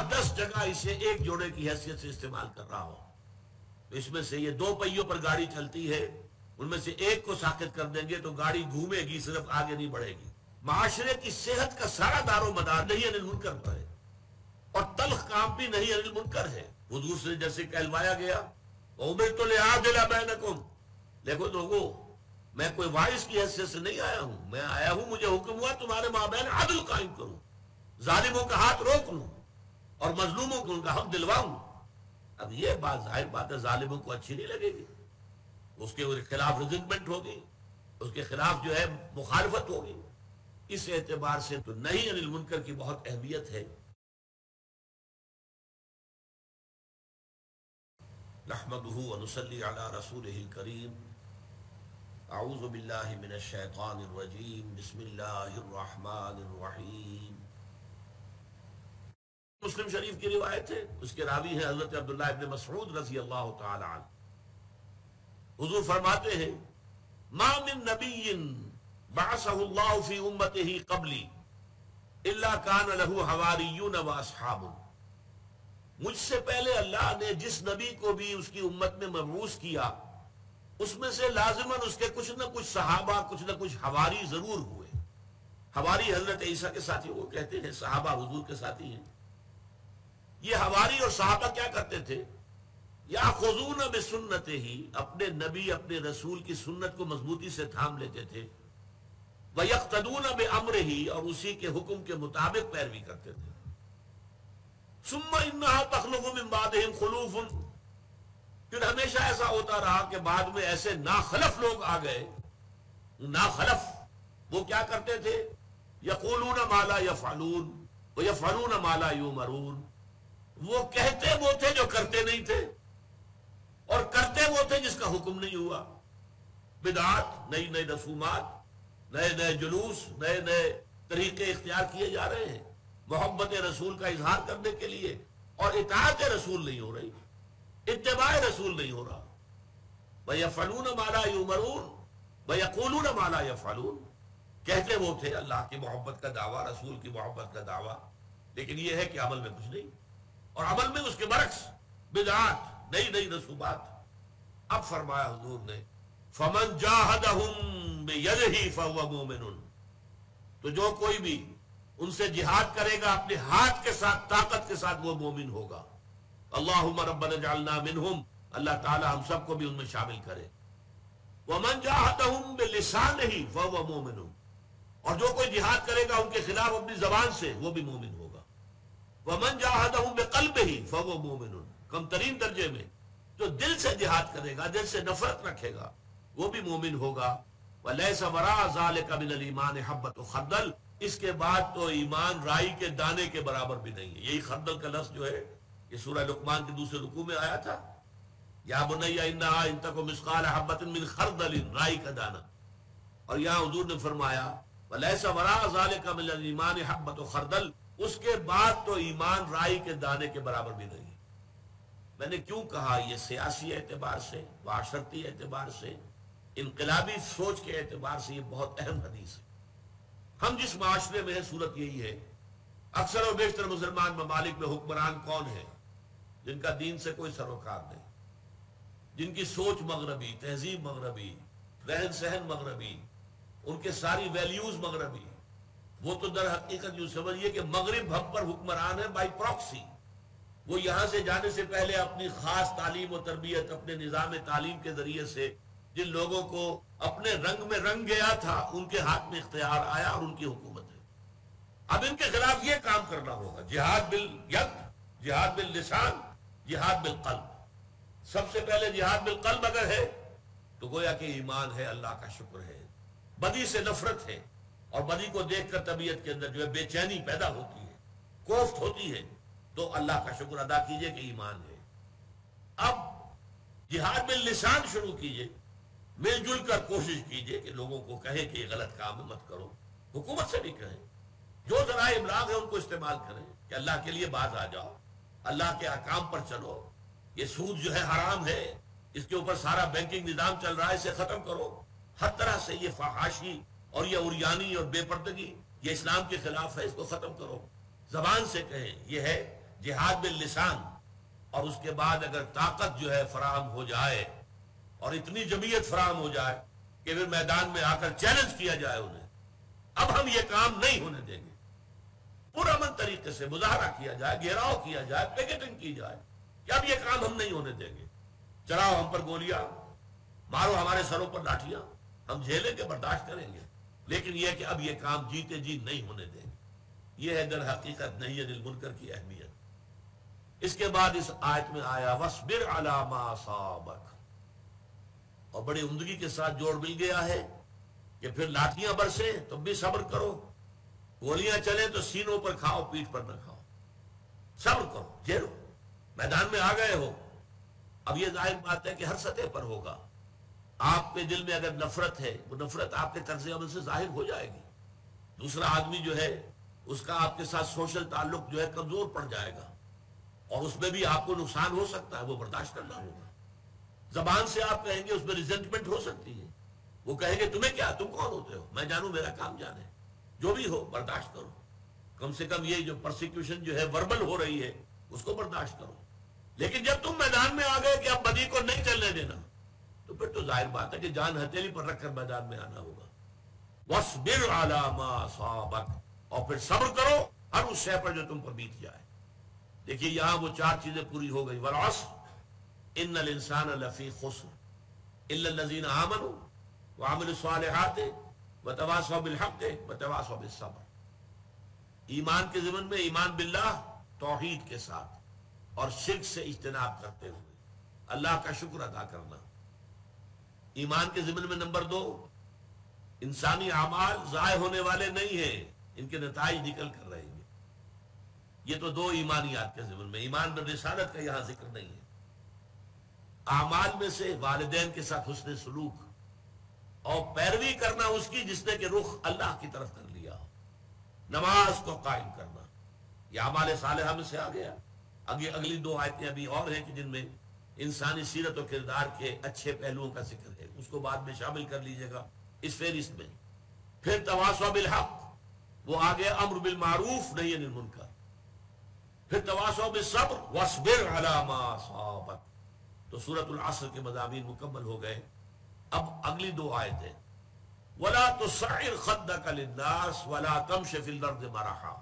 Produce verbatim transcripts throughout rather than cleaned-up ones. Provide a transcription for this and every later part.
آٹھ دس جگہ اسے ایک جوڑے کی حیثیت سے استعمال کر رہا ہو، تو اس میں سے یہ دو پہیوں پر گاڑی چلتی ہے، ان میں سے ایک کو ساقط کر دیں گے تو گاڑی گھومے گی، صرف آگے نہیں بڑھے گی۔ معاشرے کی صحت کا سارا دار و مدار نہیں عن المنکر پر ہے، اور تلخ کام بھی نہیں عن المنکر ہے۔ حضور سے جیسے کہلوایا گیا وَأُمِرْتُ لِأَعْدِلَ بَيْنَكُمْ، دیکھو لوگو میں کوئی وائس کی حیثیت سے نہیں آیا ہوں، میں آیا ہوں مجھے حکم ہوا تمہارے مابین عدل قائم کروں، ظالموں کا ہاتھ روک لوں اور مظلوموں کو ان کا حق دلواؤں۔ اب یہ بات ظاہر بات ہے ظالموں کو اچھی نہیں لگے گی، اس کے خلاف ریزنٹمنٹ ہوگی، اس کے خلاف جو ہے مخالفت ہوگی۔ اس اعتبار سے تو نہیں عن المنکر کی بہت اہمیت ہے۔ نحمدہ ونصلی علی رسولہ الکریم، اعوذ باللہ من الشیطان الرجیم، بسم اللہ الرحمن الرحیم۔ مسلم شریف کی روایت ہے، اس کے راوی ہیں حضرت عبداللہ ابن مسعود رضی اللہ تعالی عنہ۔ حضور فرماتے ہیں ما من نبی بعثہ اللہ فی امتہ قبلی الا کان لہ حواریون و اصحاب، مجھ سے پہلے اللہ نے جس نبی کو بھی اس کی امت میں مبعوث کیا، اس میں سے لازماً اس کے کچھ نہ کچھ صحابہ، کچھ نہ کچھ حواری ضرور ہوئے۔ حواری حضرت عیسیٰ کے ساتھی، وہ کہتے ہیں صحابہ حضور کے ساتھی ہیں۔ یہ حواری اور صحابہ کیا کرتے تھے؟ یاخذون بسنتہ، اپنے نبی اپنے رسول کی سنت کو مضبوطی سے تھام لیتے تھے، ویقتدون بامرہ، اور اسی کے حکم کے مطابق پیروی کرتے تھے۔ ثم انہا تخلف من بعدہم خلوف، پھر ہمیشہ ایسا ہوتا رہا کہ بعد میں ایسے ناخلف لوگ آ گئے۔ ناخلف وہ کیا کرتے تھے؟ یقولون ما لا یفعلون ویفعلون ما لا یؤمرون، وہ کہتے وہ تھے جو کرتے نہیں تھے، اور کرتے وہ تھے جس کا حکم نہیں ہوا۔ بدعات، نئی نئی رسومات، نئے نئے جلوس، نئے نئے طریقے اختیار کیے جا رہے ہیں محبت رسول کا اظہار کرنے کے لیے، اور اطاعت رسول نہیں ہو رہی، اتباع رسول نہیں ہو رہا۔ وَيَفْعَلُونَ مَا لَا يُؤْمَرُونَ وَيَقُولُونَ مَا لَا يَفْعَلُونَ، کہتے وہ تھے اللہ کی محبت کا دعویٰ، رسول کی محبت کا دعویٰ، لیکن یہ ہے کہ عمل میں کچھ نہیں، اور عمل میں اس کے برعکس بدعات، نئی نئی رسومات۔ اب فرمایا حضور نے فَمَنْ جَاهَدَهُمْ بِيَدِهِ فَهُوَ مُؤْمِنٌ، تو جو کوئی بھی ان سے جہاد کرے گا اپنے ہاتھ کے ساتھ، طاقت کے ساتھ، وہ مومن ہوگا۔ اللہم ربنا اجعلنا منہم، اللہ تعالی ہم سب کو بھی ان میں شامل کرے۔ وَمَنْ جَاهَدَهُمْ بِلِسَانِهِ فَهُوَ مُؤْمِنٌ، اور جو کوئی جہاد کرے گا ان کے خلاف اپنی زبان سے، وہ بھی مومن ہوگا۔ وَمَنْ جَاهَدَهُمْ بِقَلْبِهِ فَهُوَ مُؤْمِنٌ، کم ترین درجے میں جو دل سے جہاد کرے گا، دل سے نفرت رکھے گا، وہ بھی مومن ہوگا۔ وَلَيْسَ وَرَاءَ ذَلِكَ مِنَ الْإِيمَانِ حَبَّةُ خردل، اس کے بعد تو ایمان رائی کے دانے کے برابر بھی نہیں ہے۔ یہی خردل کا لفظ جو ہے یہ سورہ لقمان کے دوسرے رکوع میں آیا تھا، یا بنی انہا ان تک مثقال حبۃ من خردل، رائی کا دانہ۔ اور یہاں حضور نے فرمایا وَلَيْسَ وَرَاءَ ذَلِكَ مِنَ الْإِيمَانِ حَبَّةُ خردل، اس کے بعد تو ایمان رائی کے دانے کے برابر بھی نہیں۔ میں نے کیوں کہا یہ سیاسی اعتبار سے، معاشرتی اعتبار سے، انقلابی سوچ کے اعتبار سے یہ بہت اہم حدیث ہے۔ ہم جس معاشرے میں ہیں صورت یہی ہے، اکثر و بیشتر مسلمان ممالک میں حکمران کون ہیں؟ جن کا دین سے کوئی سروکار نہیں، جن کی سوچ مغربی، تہذیب مغربی، رہن سہن مغربی، ان کے ساری ویلیوز مغربی۔ وہ تو در حقیقت یوں سمجھیے کہ مغرب ہم پر حکمران ہے بائی پراکسی۔ وہ یہاں سے جانے سے پہلے اپنی خاص تعلیم و تربیت، اپنے نظام تعلیم کے ذریعے سے جن لوگوں کو اپنے رنگ میں رنگ گیا تھا، ان کے ہاتھ میں اختیار آیا اور ان کی حکومت ہے۔ اب ان کے خلاف یہ کام کرنا ہوگا، جہاد بالید، جہاد باللسان، جہاد بالقلب۔ سب سے پہلے جہاد بالقلب اگر ہے تو گویا کہ ایمان ہے، اللہ کا شکر ہے۔ بدی سے نفرت ہے، اور بدی کو دیکھ کر طبیعت کے اندر جو ہے بے چینی پیدا ہوتی ہے، کوفت ہوتی ہے، تو اللہ کا شکر ادا کیجئے کہ ایمان ہے۔ اب جہاد باللسان شروع کیجئے، مل جل کر کوشش کیجئے کہ لوگوں کو کہیں کہ یہ غلط کام مت کرو، حکومت سے بھی کہیں، جو ذرائع ابلاغ ہے ان کو استعمال کریں کہ اللہ کے لیے باز آ جاؤ، اللہ کے احکام پر چلو، یہ سود جو ہے حرام ہے، اس کے اوپر سارا بینکنگ نظام چل رہا ہے، اسے ختم کرو۔ ہر طرح سے یہ فحاشی اور یہ عریانی اور بے پردگی یہ اسلام کے خلاف ہے، اس کو ختم کرو۔ زبان سے کہیں، یہ ہے جہاد باللسان، اور اس کے بعد اگر طاقت جو ہے فراہم ہو جائے اور اتنی جمعیت فراہم ہو جائے کہ پھر میدان میں آ کر چیلنج کیا جائے انہیں، اب ہم یہ کام نہیں ہونے دیں گے، پرامن طریقے سے مظاہرہ کیا جائے، گھیراؤ کیا جائے، پیکٹنگ کی جائے کہ اب یہ کام ہم نہیں ہونے دیں گے، چلاؤ ہم پر گولیاں، مارو ہمارے سروں پر لاٹھیاں، ہم جھیلیں گے، برداشت کریں گے، لیکن یہ کہ اب یہ کام جیتے جی نہیں ہونے دیں گے۔ یہ ہے در حقیقت نہی عن المنکر کی اہمیت۔ اس کے بعد اس آیت میں آیا وَاصْبِرْ عَلَىٰ مَا أَصَابَكَ، اور بڑی عمدگی کے ساتھ جوڑ مل گیا ہے کہ پھر لاٹھیاں برسیں تو بھی صبر کرو، گولیاں چلیں تو سینوں پر کھاؤ، پیٹھ پر نہ کھاؤ، صبر کرو، جھیلو، میدان میں آ گئے ہو۔ اب یہ ظاہر بات ہے کہ ہر سطح پر ہوگا، آپ کے دل میں اگر نفرت ہے، وہ نفرت آپ کے طرز عمل سے ظاہر ہو جائے گی، دوسرا آدمی جو ہے اس کا آپ کے ساتھ سوشل تعلق جو ہے کمزور پڑ جائے گا، اور اس میں بھی آپ کو نقصان ہو سکتا ہے، وہ برداشت کرنا ہوگا۔ زبان سے آپ کہیں گے، اس میں ریزنٹمنٹ ہو سکتی ہے، وہ کہیں گے تمہیں کیا، تم کون ہوتے ہو، میں جانوں میرا کام جانے، جو بھی ہو برداشت کرو، کم سے کم یہ جو پرسیکیوشن جو ہے وربل ہو رہی ہے اس کو برداشت کرو۔ لیکن جب تم میدان میں آ گئے کہ اب بدی کو نہیں چلنے دینا، تو پھر تو ظاہر بات ہے کہ جان ہتھیلی پر رکھ کر میدان میں آنا ہوگا۔ وَاصْبِرْ عَلَىٰ مَا أَصَابَكَ، اور پھر صبر کرو ہر اس شے پر جو تم پر بیت جائے۔ دیکھیے یہاں وہ چار چیزیں پوری ہو گئی، وَالْعَصْرِ إِنَّ الْإِنسَانَ لَفِي خُسْرٍ إِلَّا الَّذِينَ آمَنُوا وَعَمِلُوا الصَّالِحَاتِ وَتَوَاصَوْا بِالْحَقِّ وَتَوَاصَوْا بِالصَّبْرِ۔ ایمان کے ضمن میں ایمان باللہ، توحید کے ساتھ، اور شرک سے اجتناب کرتے ہوئے اللہ کا شکر ادا کرنا۔ ایمان کے ضمن میں نمبر دو، انسانی اعمال ضائع ہونے والے نہیں ہیں، ان کے نتائج نکل کر رہیں گے۔ یہ تو دو ایمانیات کے ضمن میں، ایمان بالرسالت کا یہاں ذکر نہیں ہے۔ اعمال میں سے والدین کے ساتھ حسن سلوک اور پیروی کرنا اس کی جس نے کہ رخ اللہ کی طرف کر لیا ہو، نماز کو قائم کرنا، یہ اعمال صالحہ میں سے آ گیا۔ اگلی اگلی دو آیتیں ابھی اور ہیں کہ جن میں انسانی سیرت و کردار کے اچھے پہلوؤں کا ذکر ہے، اس کو بعد میں شامل کر لیجئے گا اس فہرست میں۔ پھر تواصوا بالحق، وہ آ گیا امر بالمعروف نہی عن المنکر۔ پھر تواصوا بالصبر واصبر علی ما اصابک۔ تو سورۃ العصر کے مضامین مکمل ہو گئے۔ اب اگلی دو آیتیں، ولا تصعر خدک للناس ولا تمش فی الارض مرحا،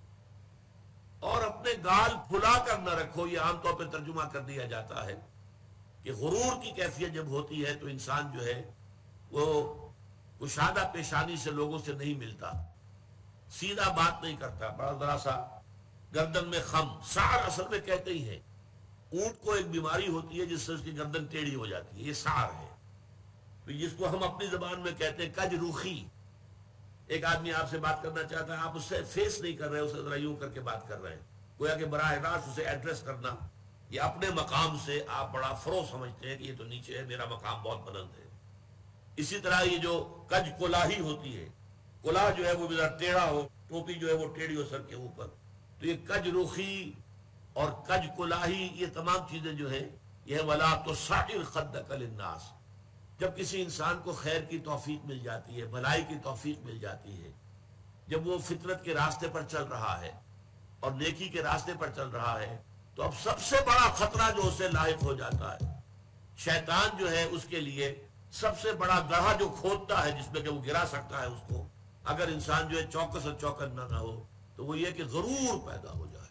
اور اپنے گال پھلا کر نہ رکھو۔ یہ عام طور پہ ترجمہ کر دیا جاتا ہے کہ غرور کی کیفیت جب ہوتی ہے تو انسان جو ہے وہ کشادہ پیشانی سے لوگوں سے نہیں ملتا، سیدھا بات نہیں کرتا، بڑا ذرا سا گردن میں خم، سعر اصل میں کہتے ہی ہے، اونٹ کو ایک بیماری ہوتی ہے جس سے اس کی گردن ٹیڑھی ہو جاتی ہے، یہ سعر ہے۔ تو جس کو ہم اپنی زبان میں کہتے ہیں کج روخی۔ ایک آدمی آپ سے بات کرنا چاہتا ہے، آپ اس سے فیس نہیں کر رہے، اسے ذرا یوں کر کے بات کر رہے ہیں، گویا کہ براہ راست اسے ایڈریس کرنا، یہ اپنے مقام سے آپ بڑا فروغ سمجھتے ہیں کہ یہ تو نیچے ہے، میرا مقام بہت بلند ہے۔ اسی طرح یہ جو کج کلاہی ہوتی ہے، کلاہ جو ہے وہ ذرا ٹیڑھا ہو، ٹوپی جو ہے وہ ٹیڑھی ہو سر کے اوپر، تو یہ کج رخی اور کج کلاہی، یہ تمام چیزیں جو ہیں یہ ولا تصعر خدک للناس۔ جب کسی انسان کو خیر کی توفیق مل جاتی ہے، بھلائی کی توفیق مل جاتی ہے، جب وہ فطرت کے راستے پر چل رہا ہے اور نیکی کے راستے پر چل رہا ہے، تو اب سب سے بڑا خطرہ جو اسے لاحق ہو جاتا ہے، شیطان جو ہے اس کے لیے سب سے بڑا گڑھا جو کھودتا ہے جس میں کہ وہ گرا سکتا ہے اس کو، اگر انسان جو ہے چوکس اور چوکنا نہ ہو، تو وہ یہ کہ غرور پیدا ہو جائے،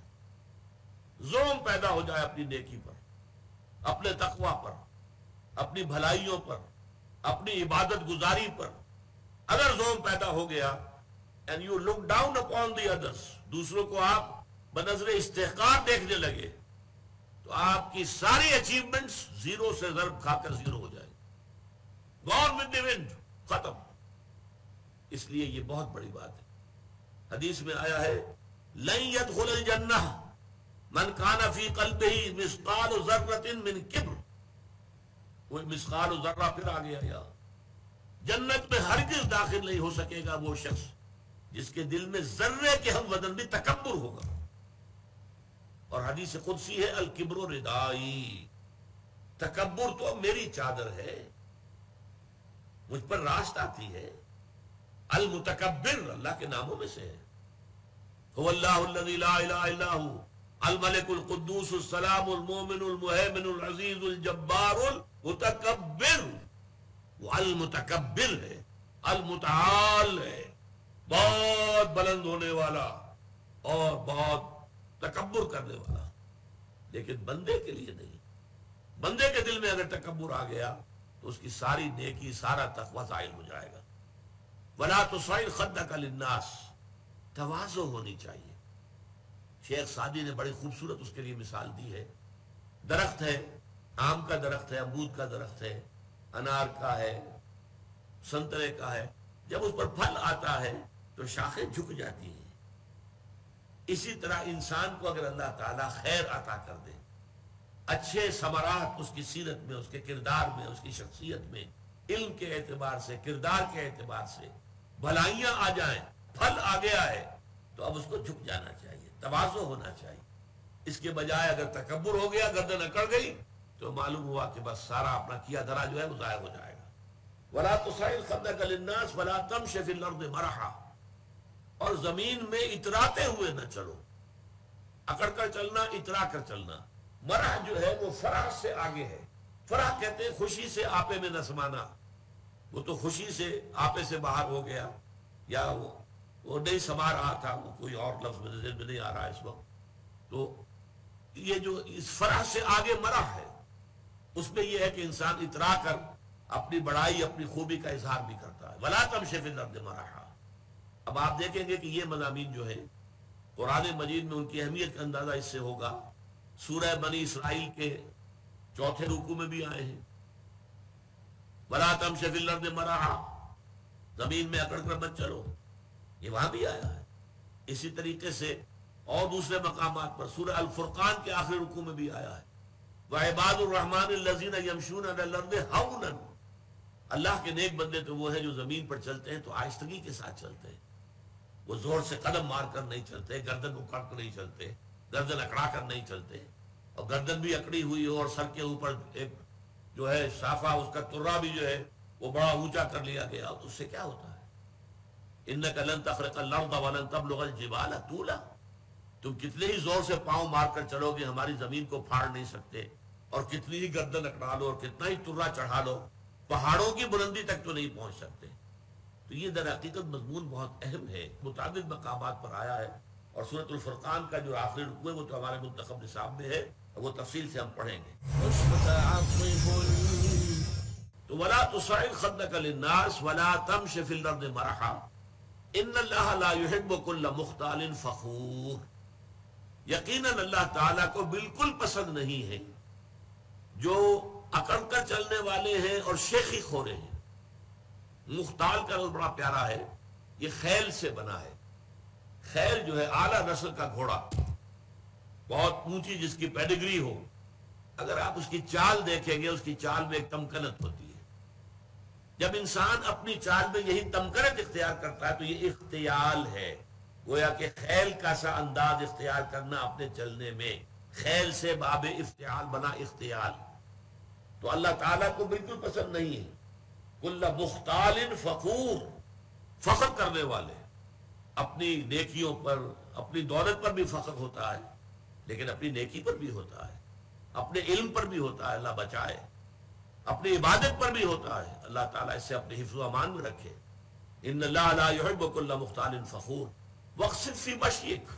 ظلم پیدا ہو جائے اپنی نیکی پر، اپنے تقوی پر، اپنی بھلائیوں پر، اپنی عبادت گزاری پر اگر ظلم پیدا ہو گیا، and you look down upon the others، دوسروں کو آپ بنظر استحقار دیکھنے لگے، تو آپ کی ساری اچیومنٹس زیرو سے ضرب کھا کر زیرو ہو جائے، gone with the wind، ختم۔ اس لیے یہ بہت بڑی بات ہے۔ حدیث میں آیا ہے لن يدخل الجنہ من کان فی قلبہ مثقال ذرۃ من کبر، وہ مثقال ذرہ پھر آ گیا، یا جنت میں ہرگز داخل نہیں ہو سکے گا وہ شخص جس کے دل میں ذرے کے ہم وزن بھی تکبر ہوگا۔ اور حدیث قدسی ہے الکبر ردائی، تکبر تو میری چادر ہے، مجھ پر راست آتی ہے۔ المتکبر اللہ کے ناموں میں سے ہے، هو اللہ الذی لا الہ الا هو الملک القدوس السلام المومن المہیمن العزیز الجبار المتکبر، وہ المتکبر ہے، المتعال ہے، بہت بلند ہونے والا اور بہت تکبر کرنے والا، لیکن بندے کے لیے نہیں۔ بندے کے دل میں اگر تکبر آ گیا تو اس کی ساری نیکی، سارا تقویٰ زائل ہو جائے گا۔ وَلَا تُصَعِّرْ خَدَّكَ لِلنَّاسِ، تواضع ہونی چاہیے۔ شیخ سعدی نے بڑی خوبصورت اس کے لیے مثال دی ہے۔ درخت ہے، آم کا درخت ہے، امرود کا درخت ہے، انار کا ہے، سنترے کا ہے، جب اس پر پھل آتا ہے تو شاخیں جھک جاتی ہیں۔ اسی طرح انسان کو اگر اللہ تعالیٰ خیر عطا کر دے، اچھے ثمرات اس کی سیرت میں، اس کے کردار میں، اس کی شخصیت میں، علم کے اعتبار سے، کردار کے اعتبار سے بھلائیاں آ جائیں، پھل آ گیا ہے، تو اب اس کو جھک جانا چاہیے، تواضع ہونا چاہیے۔ اس کے بجائے اگر تکبر ہو گیا، گردن اکڑ گئی، تو معلوم ہوا کہ بس سارا اپنا کیا دھرا جو ہے وہ ضائع ہو جائے گا۔ وَلَا تُصَعِّرْ خَدَّكَ لِلنَّاسِ وَلَا تَمْشِ فِي الْأَرْضِ مَرَحًا، اور زمین میں اتراتے ہوئے نہ چلو، اکڑ کر چلنا، اترا کر چلنا۔ مرح جو ہے وہ فرح سے آگے ہے۔ فرح کہتے ہیں خوشی سے آپے میں نہ سمانا، وہ تو خوشی سے آپے سے باہر ہو گیا، یا وہ وہ نہیں سما رہا تھا، وہ کوئی اور لفظ میرے ذہن میں نہیں آ رہا ہے اس وقت۔ تو یہ جو اس فرح سے آگے مرح ہے، اس میں یہ ہے کہ انسان اترا کر اپنی بڑائی، اپنی خوبی کا اظہار بھی کرتا ہے۔ وَلَا تَمْشِ فِي الْأَرْضِ مَرَحًا۔ اب آپ دیکھیں گے کہ یہ مضامین جو ہے قرآن مجید میں ان کی اہمیت کا اندازہ اس سے ہوگا۔ سورہ بنی اسرائیل کے چوتھے رکوع میں بھی آئے ہیں، وَلَا تَمْشِ فِي الْأَرْضِ مَرَحًا، زمین میں اکڑ کر مت چلو، یہ وہاں بھی آیا ہے۔ اسی طریقے سے اور دوسرے مقامات پر سورہ الفرقان کے آخری رکوع میں بھی آیا ہے، وَعِبَادُ الرَّحْمَنِ الَّذِينَ يَمْشُونَ عَلَى الْأَرْضِ هَوْنًا۔ اللہ کے نیک بندے تو وہ ہیں جو زمین پر چلتے ہیں تو آہستگی کے ساتھ چلتے ہیں، وہ زور سے قدم مار کر نہیں چلتے، گردن اکڑ کر نہیں چلتے، گردن اکڑا کر نہیں چلتے، اور گردن بھی اکڑی ہوئی ہو اور سر کے اوپر ایک جو ہے صافہ، اس کا ترا بھی جو ہے وہ بڑا اونچا کر لیا گیا، تو اس سے کیا ہوتا ہے؟ اِنَّكَ لَن تَخْرِقَ الْأَرْضَ وَلَن تَبْلُغَ الْجِبَالَ طُولًا، تم کتنے ہی زور سے پاؤں مار کر چلو گے ہماری زمین کو پھاڑ نہیں سکتے، اور کتنی ہی گردن اکڑا لو اور کتنا ہی ترا چڑھا لو، پہاڑوں کی بلندی تک تو نہیں پہنچ سکتے۔ تو یہ در حقیقت مضمون بہت اہم ہے، متعدد مقامات پر آیا ہے، اور سورۃ الفرقان کا جو آخری رکوع ہے وہ تو ہمارے منتخب نصاب میں ہے، وہ تفصیل سے ہم پڑھیں گے۔ تو وَلَا تُصَعِّرْ خَدَّكَ لِلنَّاسِ وَلَا تَمْشِ فِي الْأَرْضِ مَرَحًا إِنَّ اللَّهَ لَا يُحِبُّ كُلَّ مُخْتَالٍ فَخُورٍ، یقیناً اللہ تعالیٰ کو بالکل پسند نہیں ہے جو اکڑ کر چلنے والے ہیں اور شیخی خورے ہیں۔ مختال کا لفظ بڑا پیارا ہے، یہ خیل سے بنا ہے۔ خیل جو ہے اعلیٰ نسل کا گھوڑا، بہت اونچی جس کی پیڈگری ہو، اگر آپ اس کی چال دیکھیں گے، اس کی چال میں ایک تمکنت ہوتی ہے۔ جب انسان اپنی چال میں یہی تمکنت اختیار کرتا ہے تو یہ اختیال ہے، گویا کہ خیل کا سا انداز اختیار کرنا اپنے چلنے میں، خیل سے باب افتعال بنا اختیال، تو اللہ تعالیٰ کو بالکل پسند نہیں ہے۔ کل مختال فخور، فخر کرنے والے، اپنی نیکیوں پر، اپنی دولت پر بھی فخر ہوتا ہے، لیکن اپنی نیکی پر بھی ہوتا ہے، اپنے علم پر بھی ہوتا ہے، اللہ بچائے، اپنی عبادت پر بھی ہوتا ہے، اللہ تعالیٰ اس سے اپنے حفظ و امان میں رکھے۔ ان اللہ لا يحب كل مختال فخور واقصد فی مشیک،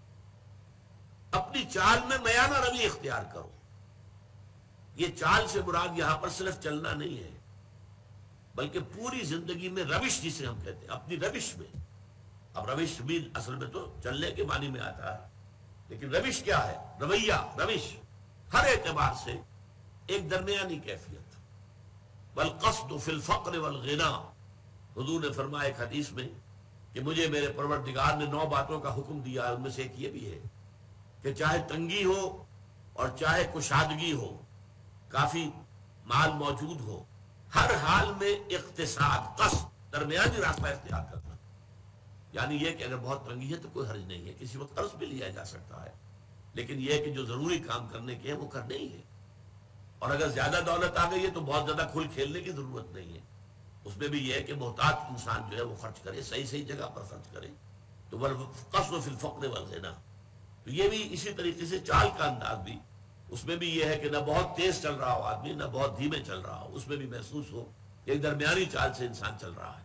اپنی چال میں میانہ روی اختیار کرو۔ یہ چال سے مراد یہاں پر صرف چلنا نہیں ہے، بلکہ پوری زندگی میں روش جسے ہم کہتے ہیں، اپنی روش میں۔ اب روش بھی اصل میں تو چلنے کے معنی میں آتا ہے، لیکن روش کیا ہے؟ رویہ، روش ہر اعتبار سے ایک درمیانی کیفیت۔ والقصد فی الفقر والغنا، حضور نے فرمایا ایک حدیث میں کہ مجھے میرے پروردگار نے نو باتوں کا حکم دیا، ان میں سے ایک یہ بھی ہے کہ چاہے تنگی ہو اور چاہے کشادگی ہو، کافی مال موجود ہو، ہر حال میں اقتصاد، قصد، درمیانی راستہ اختیار کرنا۔ یعنی یہ کہ اگر بہت تنگی ہے تو کوئی حرج نہیں ہے، کسی وقت قرض بھی لیا جا سکتا ہے، لیکن یہ کہ جو ضروری کام کرنے کے ہیں وہ کرنے ہی ہے۔ اور اگر زیادہ دولت آ گئی ہے تو بہت زیادہ کھل کھیلنے کی ضرورت نہیں ہے، اس میں بھی یہ ہے کہ محتاط انسان جو ہے وہ خرچ کرے، صحیح صحیح جگہ پر خرچ کرے۔ تو والقصد فی الفقر والغنا، تو یہ بھی اسی طریقے سے چال کا انداز بھی، اس میں بھی یہ ہے کہ نہ بہت تیز چل رہا ہو آدمی، نہ بہت دھیمے چل رہا ہو، اس میں بھی محسوس ہو ایک درمیانی چال سے انسان چل رہا ہے۔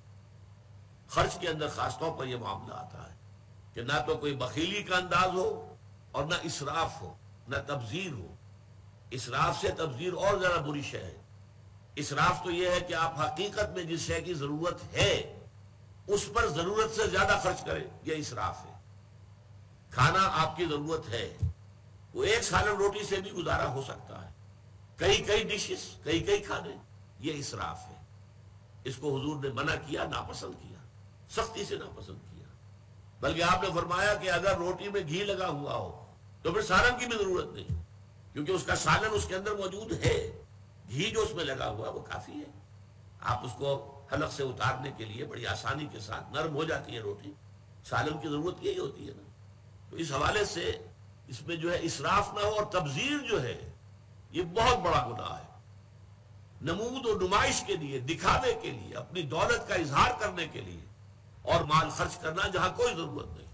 خرچ کے اندر خاص طور پر یہ معاملہ آتا ہے کہ نہ تو کوئی بخیلی کا انداز ہو اور نہ اسراف ہو، نہ تبذیر ہو۔ اسراف سے تبذیر اور ذرا بری شے ہے۔ اسراف تو یہ ہے کہ آپ حقیقت میں جس شے کی ضرورت ہے اس پر ضرورت سے زیادہ خرچ کریں، یہ اسراف ہے۔ کھانا آپ کی ضرورت ہے، وہ ایک سالن روٹی سے بھی گزارا ہو سکتا ہے، کئی کئی ڈشز، کئی کئی کھانے، یہ اسراف ہے۔ اس کو حضور نے منع کیا، ناپسند کیا، سختی سے ناپسند کیا۔ بلکہ آپ نے فرمایا کہ اگر روٹی میں گھی لگا ہوا ہو تو پھر سالن کی بھی ضرورت نہیں، کیونکہ اس کا سالن اس کے اندر موجود ہے، گھی جو اس میں لگا ہوا وہ کافی ہے۔ آپ اس کو حلق سے اتارنے کے لیے بڑی آسانی کے ساتھ نرم ہو جاتی ہے روٹی، سالن کی ضرورت یہی ہوتی ہے نا۔ تو اس حوالے سے اس میں جو ہے اسراف نہ ہو، اور تبذیر جو ہے یہ بہت بڑا گناہ ہے۔ نمود و نمائش کے لیے، دکھاوے کے لیے، اپنی دولت کا اظہار کرنے کے لیے اور مال خرچ کرنا جہاں کوئی ضرورت نہیں۔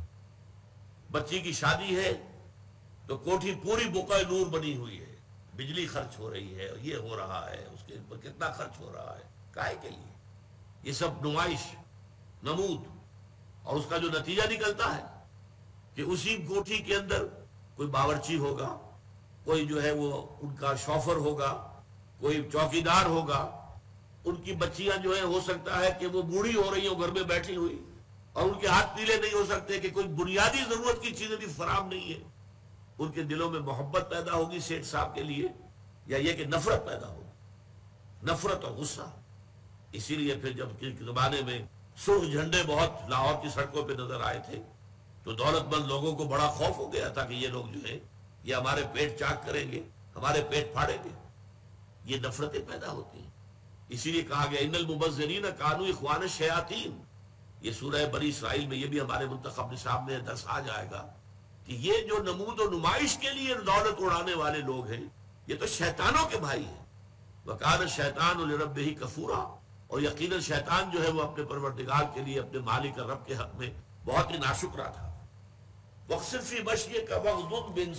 بچی کی شادی ہے تو کوٹھی پوری بقع نور بنی ہوئی ہے، بجلی خرچ ہو رہی ہے، یہ ہو رہا ہے، اس کے اوپر کتنا خرچ ہو رہا ہے، کائے کے لیے؟ یہ سب نمائش، نمود، اور اس کا جو نتیجہ نکلتا ہے کہ اسی کوٹھی کے اندر کوئی باورچی ہوگا، کوئی جو ہے وہ ان کا شوفر ہوگا، کوئی چوکیدار ہوگا، ان کی بچیاں جو ہیں ہو سکتا ہے کہ وہ بوڑھی ہو رہی ہوں گھر میں بیٹھی ہوئی، اور ان کے ہاتھ پیلے نہیں ہو سکتے کہ کوئی بنیادی ضرورت کی چیزیں بھی فراہم نہیں ہے۔ ان کے دلوں میں محبت پیدا ہوگی سیٹھ صاحب کے لیے، یا یہ کہ نفرت پیدا ہوگی، نفرت اور غصہ۔ اسی لیے پھر جب کے زمانے میں سرخ جھنڈے بہت لاہور کی سڑکوں پہ نظر آئے تھے تو دولت مند لوگوں کو بڑا خوف ہو گیا تھا کہ یہ لوگ جو ہے یہ ہمارے پیٹ چاک کریں گے، ہمارے پیٹ پھاڑیں گے۔ یہ نفرتیں پیدا ہوتی ہیں۔ اسی لیے کہا گیا ان المبذرین کانوا اخوان الشیاطین۔ یہ سورہ بنی اسرائیل میں یہ بھی ہمارے منتخب نصاب میں درس آ جائے گا کہ یہ جو نمود و نمائش کے لیے دولت اڑانے والے لوگ ہیں یہ تو شیطانوں کے بھائی ہیں۔ وَقَالَ الشَّيْطَانُ لِرَبِّهِ كَفُورًا، اور یقیناً شیطان جو ہے وہ اپنے پروردگار کے لیے، اپنے مالک اور رب کے حق میں بہت ہی ناشکرا تھا۔ وَاقْصِدْ فِي مَشْيِكَ وَاغْضُضْ مِنْ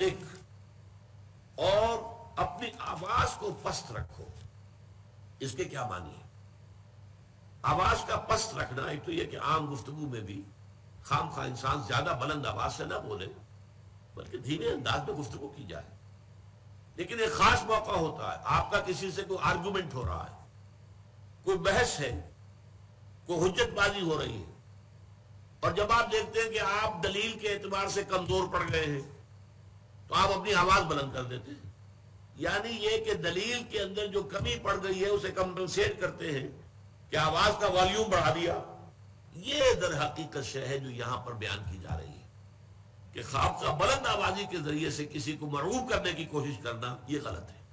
صَوْتِكَ، اور اپنی آواز کو پست رکھو۔ اس کے کیا معنی ہے؟ آواز کا پست رکھنا، ایک تو یہ کہ عام گفتگو میں بھی خام خواہ انسان زیادہ بلند آواز سے نہ بولے بلکہ دھیمے انداز میں گفتگو کی جائے۔ لیکن ایک خاص موقع ہوتا ہے، آپ کا کسی سے کوئی آرگومنٹ ہو رہا ہے، کوئی بحث ہے، کوئی حجت بازی ہو رہی ہے، اور جب آپ دیکھتے ہیں کہ آپ دلیل کے اعتبار سے کمزور پڑ گئے ہیں تو آپ اپنی آواز بلند کر دیتے ہیں۔ یعنی یہ کہ دلیل کے اندر جو کمی پڑ گئی ہے اسے کمپنسیٹ کرتے ہیں کہ آواز کا والیوم بڑھا دیا۔ یہ در حقیقت شے ہے جو یہاں پر بیان کی جا رہی ہے کہ خواب کا بلند آوازی کے ذریعے سے کسی کو مرعوب کرنے کی کوشش کرنا یہ غلط ہے۔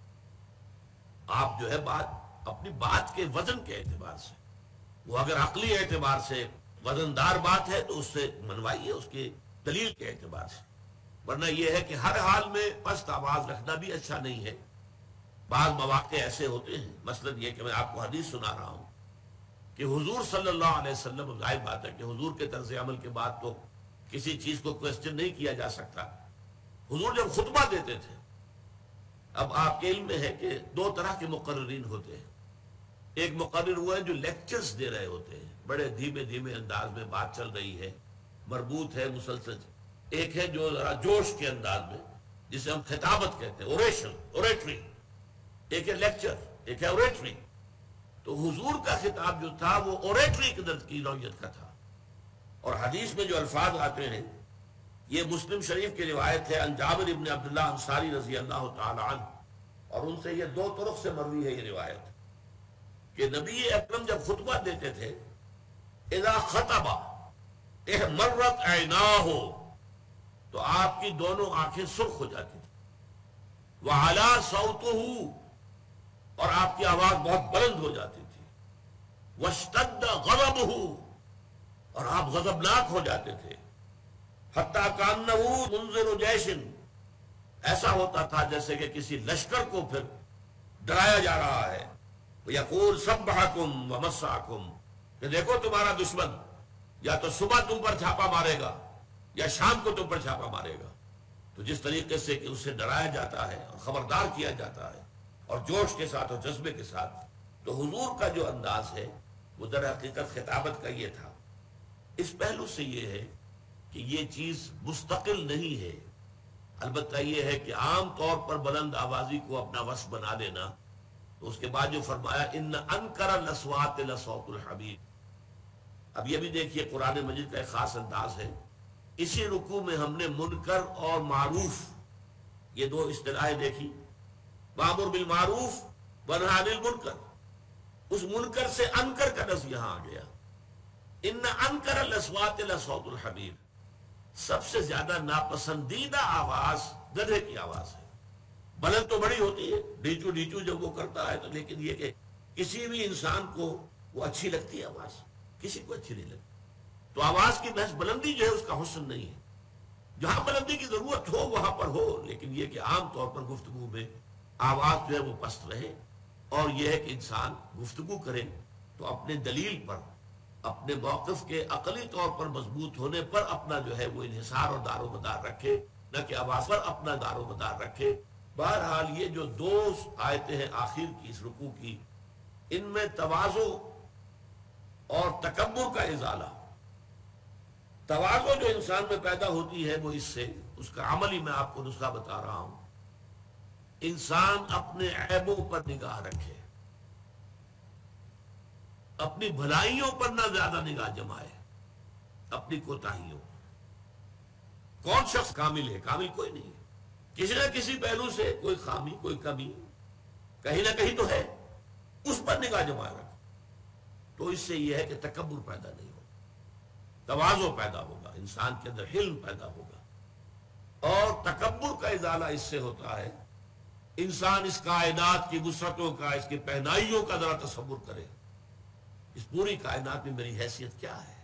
آپ جو ہے بات اپنی بات کے وزن کے اعتبار سے، وہ اگر عقلی اعتبار سے وزندار بات ہے تو اس سے منوائیے، اس کے دلیل کے اعتبار سے، ورنہ یہ ہے کہ ہر حال میں پست آواز رکھنا بھی اچھا نہیں ہے۔ بعض مواقع ایسے ہوتے ہیں، مثلا یہ کہ میں آپ کو حدیث سنا رہا ہوں کہ حضور صلی اللہ علیہ وسلم، ظاہر بات ہے کہ حضور کے طرز عمل کے بعد تو کسی چیز کو کوسچن نہیں کیا جا سکتا۔ حضور جب خطبہ دیتے تھے، اب آپ کے علم میں ہے کہ دو طرح کے مقررین ہوتے ہیں۔ ایک مقرر وہ ہے جو لیکچرز دے رہے ہوتے ہیں، بڑے دھیمے دھیمے انداز میں بات چل رہی ہے، مربوط ہے، مسلسل۔ ایک ہے جو ذرا جوش کے انداز میں، جسے ہم خطابت کہتے ہیں، اوریشن، اوریٹری۔ ایک ہے لیکچر، ایک ہے اوریٹری۔ تو حضور کا خطاب جو تھا وہ اوریٹری کی درد کی نوعیت کا تھا، اور حدیث میں جو الفاظ آتے ہیں یہ مسلم شریف کی روایت ہے عن جابر ابن عبداللہ انصاری رضی اللہ تعالی عنہ، اور ان سے یہ دو طرق سے مروی ہے یہ روایت کہ نبی اکرم جب خطبہ دیتے تھے اذا خطب احمرت عیناہ، تو آپ کی دونوں آنکھیں سرخ ہو جاتی تھی، وعلا صوتہ، اور آپ کی آواز بہت بلند ہو جاتی تھی، واشتد غضبہ، اور آپ غضبناک ہو جاتے تھے، حتیٰ کانہ منذر جیش، ایسا ہوتا تھا جیسے کہ کسی لشکر کو پھر ڈرایا جا رہا ہے، یقول صبحکم ومساکم، کہ دیکھو تمہارا دشمن یا تو صبح تم پر چھاپا مارے گا یا شام کو تم پر چھاپا مارے گا۔ تو جس طریقے سے کہ اسے ڈرایا جاتا ہے اور خبردار کیا جاتا ہے اور جوش کے ساتھ اور جذبے کے ساتھ، تو حضور کا جو انداز ہے وہ در حقیقت خطابت کا یہ تھا۔ اس پہلو سے یہ ہے کہ یہ چیز مستقل نہیں ہے، البتہ یہ ہے کہ عام طور پر بلند آوازی کو اپنا وصف بنا لینا۔ تو اس کے بعد جو فرمایا ان انکر الاصوات لصوت الحبیب، اب یہ بھی دیکھیے قرآن مجید کا ایک خاص انداز ہے۔ اسی رکوع میں ہم نے منکر اور معروف یہ دو اصطلاحیں دیکھی، وامر بالمعروف ونہی عن المنکر، اس منکر سے انکر کا لفظ یہاں آ گیا، ان انکر الاصوات لصوت الحبیب، سب سے زیادہ ناپسندیدہ آواز گدھے کی آواز ہے۔ بلند تو بڑی ہوتی ہے، ڈیچو ڈیچو جب وہ کرتا ہے تو، لیکن یہ کہ کسی بھی انسان کو وہ اچھی لگتی ہے آواز، کسی کو اچھی نہیں لگتی۔ تو آواز کی بحث بلندی جو ہے اس کا حسن نہیں ہے، جہاں بلندی کی ضرورت ہو وہاں پر ہو، لیکن یہ کہ عام طور پر گفتگو میں آواز جو ہے وہ پست رہے، اور یہ ہے کہ انسان گفتگو کرے تو اپنے دلیل پر، اپنے موقف کے عقلی طور پر مضبوط ہونے پر اپنا جو ہے وہ انحصار اور دار و مدار رکھے، نہ کہ آواز پر اپنا دار و مدار رکھے۔ بہرحال یہ جو دو آیتیں ہیں آخر کی اس رکوع کی، ان میں تواضع اور تکبر کا ازالہ، تواضع جو انسان میں پیدا ہوتی ہے وہ اس سے، اس کا عملی میں آپ کو نسخہ بتا رہا ہوں، انسان اپنے عیبوں پر نگاہ رکھے، اپنی بھلائیوں پر نہ زیادہ نگاہ جمائے، اپنی کوتاہیوں۔ کون شخص کامل ہے؟ کامل کوئی نہیں ہے، کسی نہ کسی پہلو سے کوئی خامی، کوئی کمی کہیں نہ کہیں تو ہے، اس پر نگاہ جمائے رکھے، تو اس سے یہ ہے کہ تکبر پیدا نہیں ہوگا، تواضع پیدا ہوگا، انسان کے اندر حلم پیدا ہوگا، اور تکبر کا ازالہ اس سے ہوتا ہے۔ انسان اس کائنات کی وسعتوں کا، اس کی پہنائیوں کا ذرا تصور کرے، اس پوری کائنات میں میری حیثیت کیا ہے؟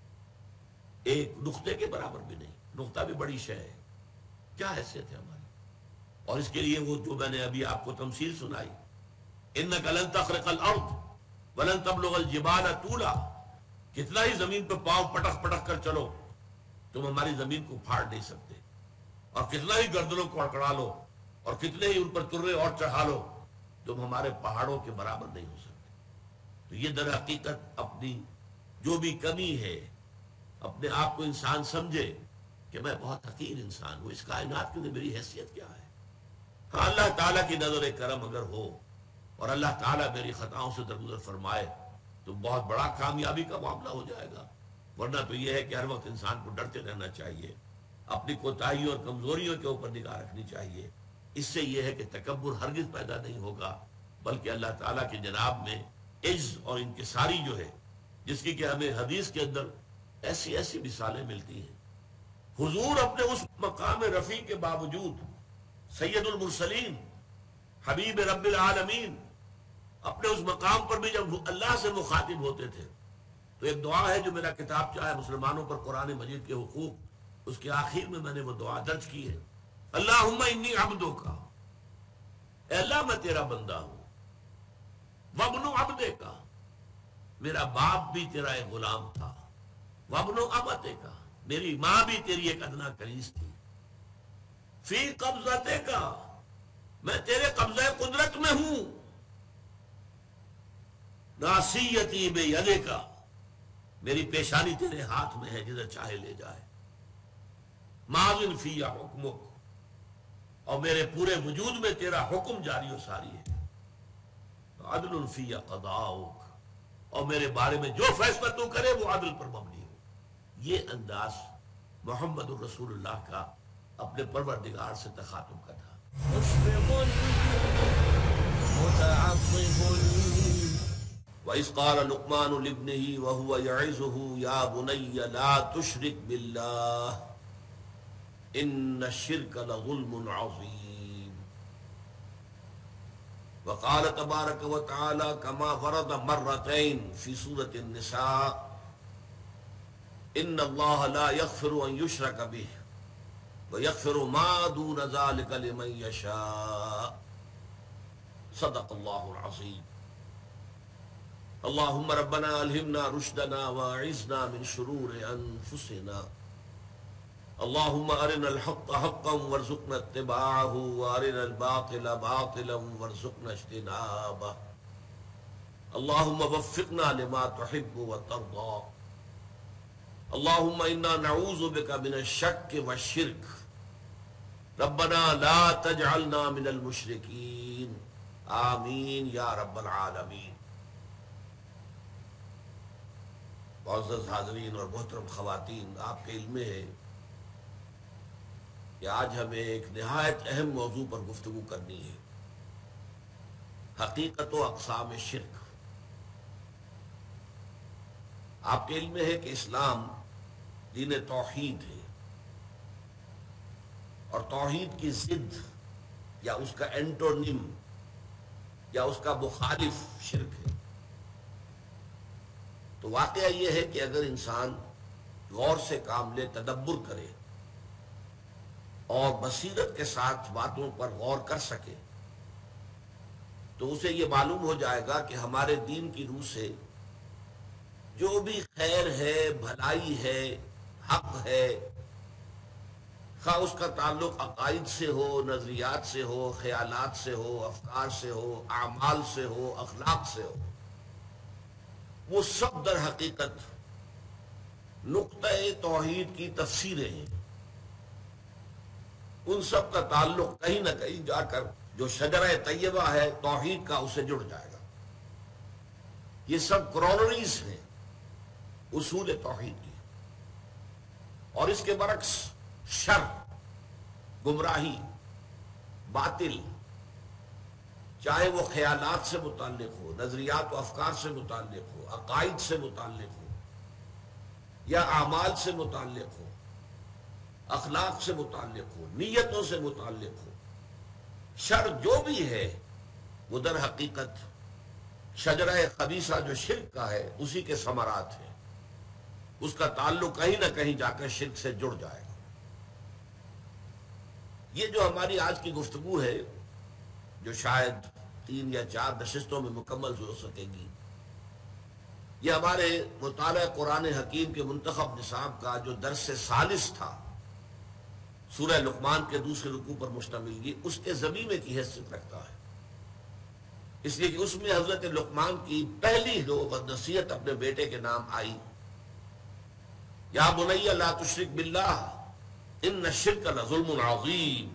ایک نقطے کے برابر بھی نہیں، نقطہ بھی بڑی شے ہے، کیا حیثیت ہے ہماری؟ اور اس کے لیے وہ جو میں نے ابھی آپ کو تمثیل سنائی، اِنَّكَ لَن تَخْرِقَ الْأَرْضَ وَلَن تَبْلُغَ الْجِبَالَ طُولًا، کتنا ہی زمین پہ پاؤں پٹک پٹک کر چلو تم ہماری زمین کو پھاڑ نہیں سکتے، اور کتنا ہی گردنوں کو اکڑا لو اور کتنے ہی ان پر ترے اور چڑھا لو تم ہمارے پہاڑوں کے برابر نہیں ہو سکتے۔ تو یہ در حقیقت اپنی جو بھی کمی ہے، اپنے آپ کو انسان سمجھے کہ میں بہت حقیر انسان ہوں، اس کائنات کے لیے میری حیثیت کیا ہے۔ ہاں، اللہ تعالیٰ کی نظر کرم اگر ہو اور اللہ تعالیٰ میری خطاؤں سے درگزر فرمائے تو بہت بڑا کامیابی کا معاملہ ہو جائے گا، ورنہ تو یہ ہے کہ ہر وقت انسان کو ڈرتے رہنا چاہیے، اپنی کوتاہیوں اور کمزوریوں کے اوپر نگاہ رکھنی چاہیے۔ اس سے یہ ہے کہ تکبر ہرگز پیدا نہیں ہوگا، بلکہ اللہ تعالیٰ کے جناب میں عجز اور انکساری جو ہے، جس کی کہ ہمیں حدیث کے اندر ایسی ایسی مثالیں ملتی ہیں۔ حضور اپنے اس مقام رفیع کے باوجود، سید المرسلین، حبیب رب العالمین، اپنے اس مقام پر بھی جب اللہ سے مخاطب ہوتے تھے تو ایک دعا ہے جو میرا کتاب چاہے مسلمانوں پر قرآن مجید کے حقوق، اس کے آخر میں میں نے وہ دعا درج کی ہے، اللہم انی عبدک، اے اللہ میں تیرا بندہ ہوں، وابن عبدک، میرا باپ بھی تیرا ایک غلام تھا، وابن امتک، میری ماں بھی تیری ایک ادنا کنیز تھی، فی قبضتک، میں تیرے قبضہ قدرت میں ہوں، ناصیتی بیدک، میری پیشانی تیرے ہاتھ میں ہے، جدھر چاہے لے جائے، ماضٍ فی حکمک، اور میرے پورے وجود میں تیرا حکم جاری و ساری ہے، عدل فی قضاؤک، اور میرے بارے میں جو فیصلہ تو کرے وہ عدل پر مبنی ہو۔ یہ انداز محمد الرسول اللہ کا اپنے پروردگار سے تخاطب کا تھا۔ وَإِذْ قَالَ لُقْمَانُ لِابْنِهِ وَهُوَ يَعِظُهُ يَا بُنَيَّ لَا تُشْرِكْ بِاللَّهِ إِنَّ الشِّرْكَ لَظُلْمٌ عَظِيمٌ۔ وقال تبارك وتعالى كما فرض مرتين في سورة النساء إن الله لا يغفر أن يشرك به ويغفر ما دون ذلك لمن يشاء، صدق الله العظيم۔ اللهم ربنا ألهمنا رشدنا وأعذنا من شرور أنفسنا اللهم ارنا الحق حقا وارزقنا اتباعه وارنا الباطل باطلا وارزقنا اجتنابه اللهم وفقنا لما تحب وترضى اللهم انا نعوذ بك من الشك والشرك ربنا لا تجعلنا من المشركين آمین یا رب العالمین۔ معزز حاضرین اور محترم خواتین، آپ کے علم میں ہے کہ آج ہمیں ایک نہایت اہم موضوع پر گفتگو کرنی ہے، حقیقت و اقسام شرک۔ آپ کے علم میں ہے کہ اسلام دین توحید ہے، اور توحید کی ضد یا اس کا اینٹونیم یا اس کا مخالف شرک ہے۔ تو واقعہ یہ ہے کہ اگر انسان غور سے کام لے، تدبر کرے اور بصیرت کے ساتھ باتوں پر غور کر سکے، تو اسے یہ معلوم ہو جائے گا کہ ہمارے دین کی روح سے جو بھی خیر ہے، بھلائی ہے، حق ہے، خواہ اس کا تعلق عقائد سے ہو، نظریات سے ہو، خیالات سے ہو، افکار سے ہو، اعمال سے ہو، اخلاق سے ہو، وہ سب در حقیقت نقطہ توحید کی تفسیریں ہیں۔ ان سب کا تعلق کہیں نہ کہیں جا کر جو شجرہ طیبہ ہے توحید کا، اسے جڑ جائے گا۔ یہ سب کرونریز ہیں اصول توحید کی۔ اور اس کے برعکس شر، گمراہی، باطل، چاہے وہ خیالات سے متعلق ہو، نظریات و افکار سے متعلق ہو، عقائد سے متعلق ہو، یا اعمال سے متعلق ہو، اخلاق سے متعلق ہو، نیتوں سے متعلق ہو، شر جو بھی ہے وہ در حقیقت شجرہ خبیثہ جو شرک کا ہے اسی کے ثمرات ہیں۔ اس کا تعلق کہیں نہ کہیں جا کر شرک سے جڑ جائے گا۔ یہ جو ہماری آج کی گفتگو ہے، جو شاید تین یا چار نشستوں میں مکمل ہو سکے گی، یہ ہمارے مطالعہ قرآن حکیم کے منتخب نصاب کا جو درس ثالث تھا، سورہ لقمان کے دوسرے رکوع پر مشتمل، یہ اس کے ضمیمے کی حیثیت رکھتا ہے، اس لیے کہ اس میں حضرت لقمان کی پہلی جو نصیحت اپنے بیٹے کے نام آئی، یا بنی لا تشرک باللہ ان الشرک لظلم عظیم،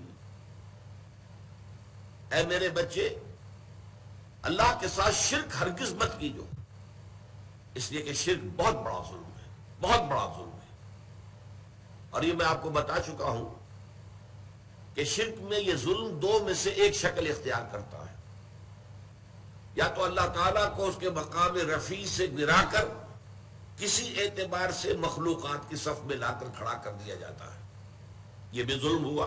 اے میرے بچے اللہ کے ساتھ شرک ہرگز مت کیجو، اس لیے کہ شرک بہت بڑا ظلم ہے، بہت بڑا ظلم ہے۔ اور یہ میں آپ کو بتا چکا ہوں کہ شرک میں یہ ظلم دو میں سے ایک شکل اختیار کرتا ہے، یا تو اللہ تعالیٰ کو اس کے مقام رفیع سے گرا کر کسی اعتبار سے مخلوقات کی صف میں لا کر کھڑا کر دیا جاتا ہے، یہ بھی ظلم ہوا،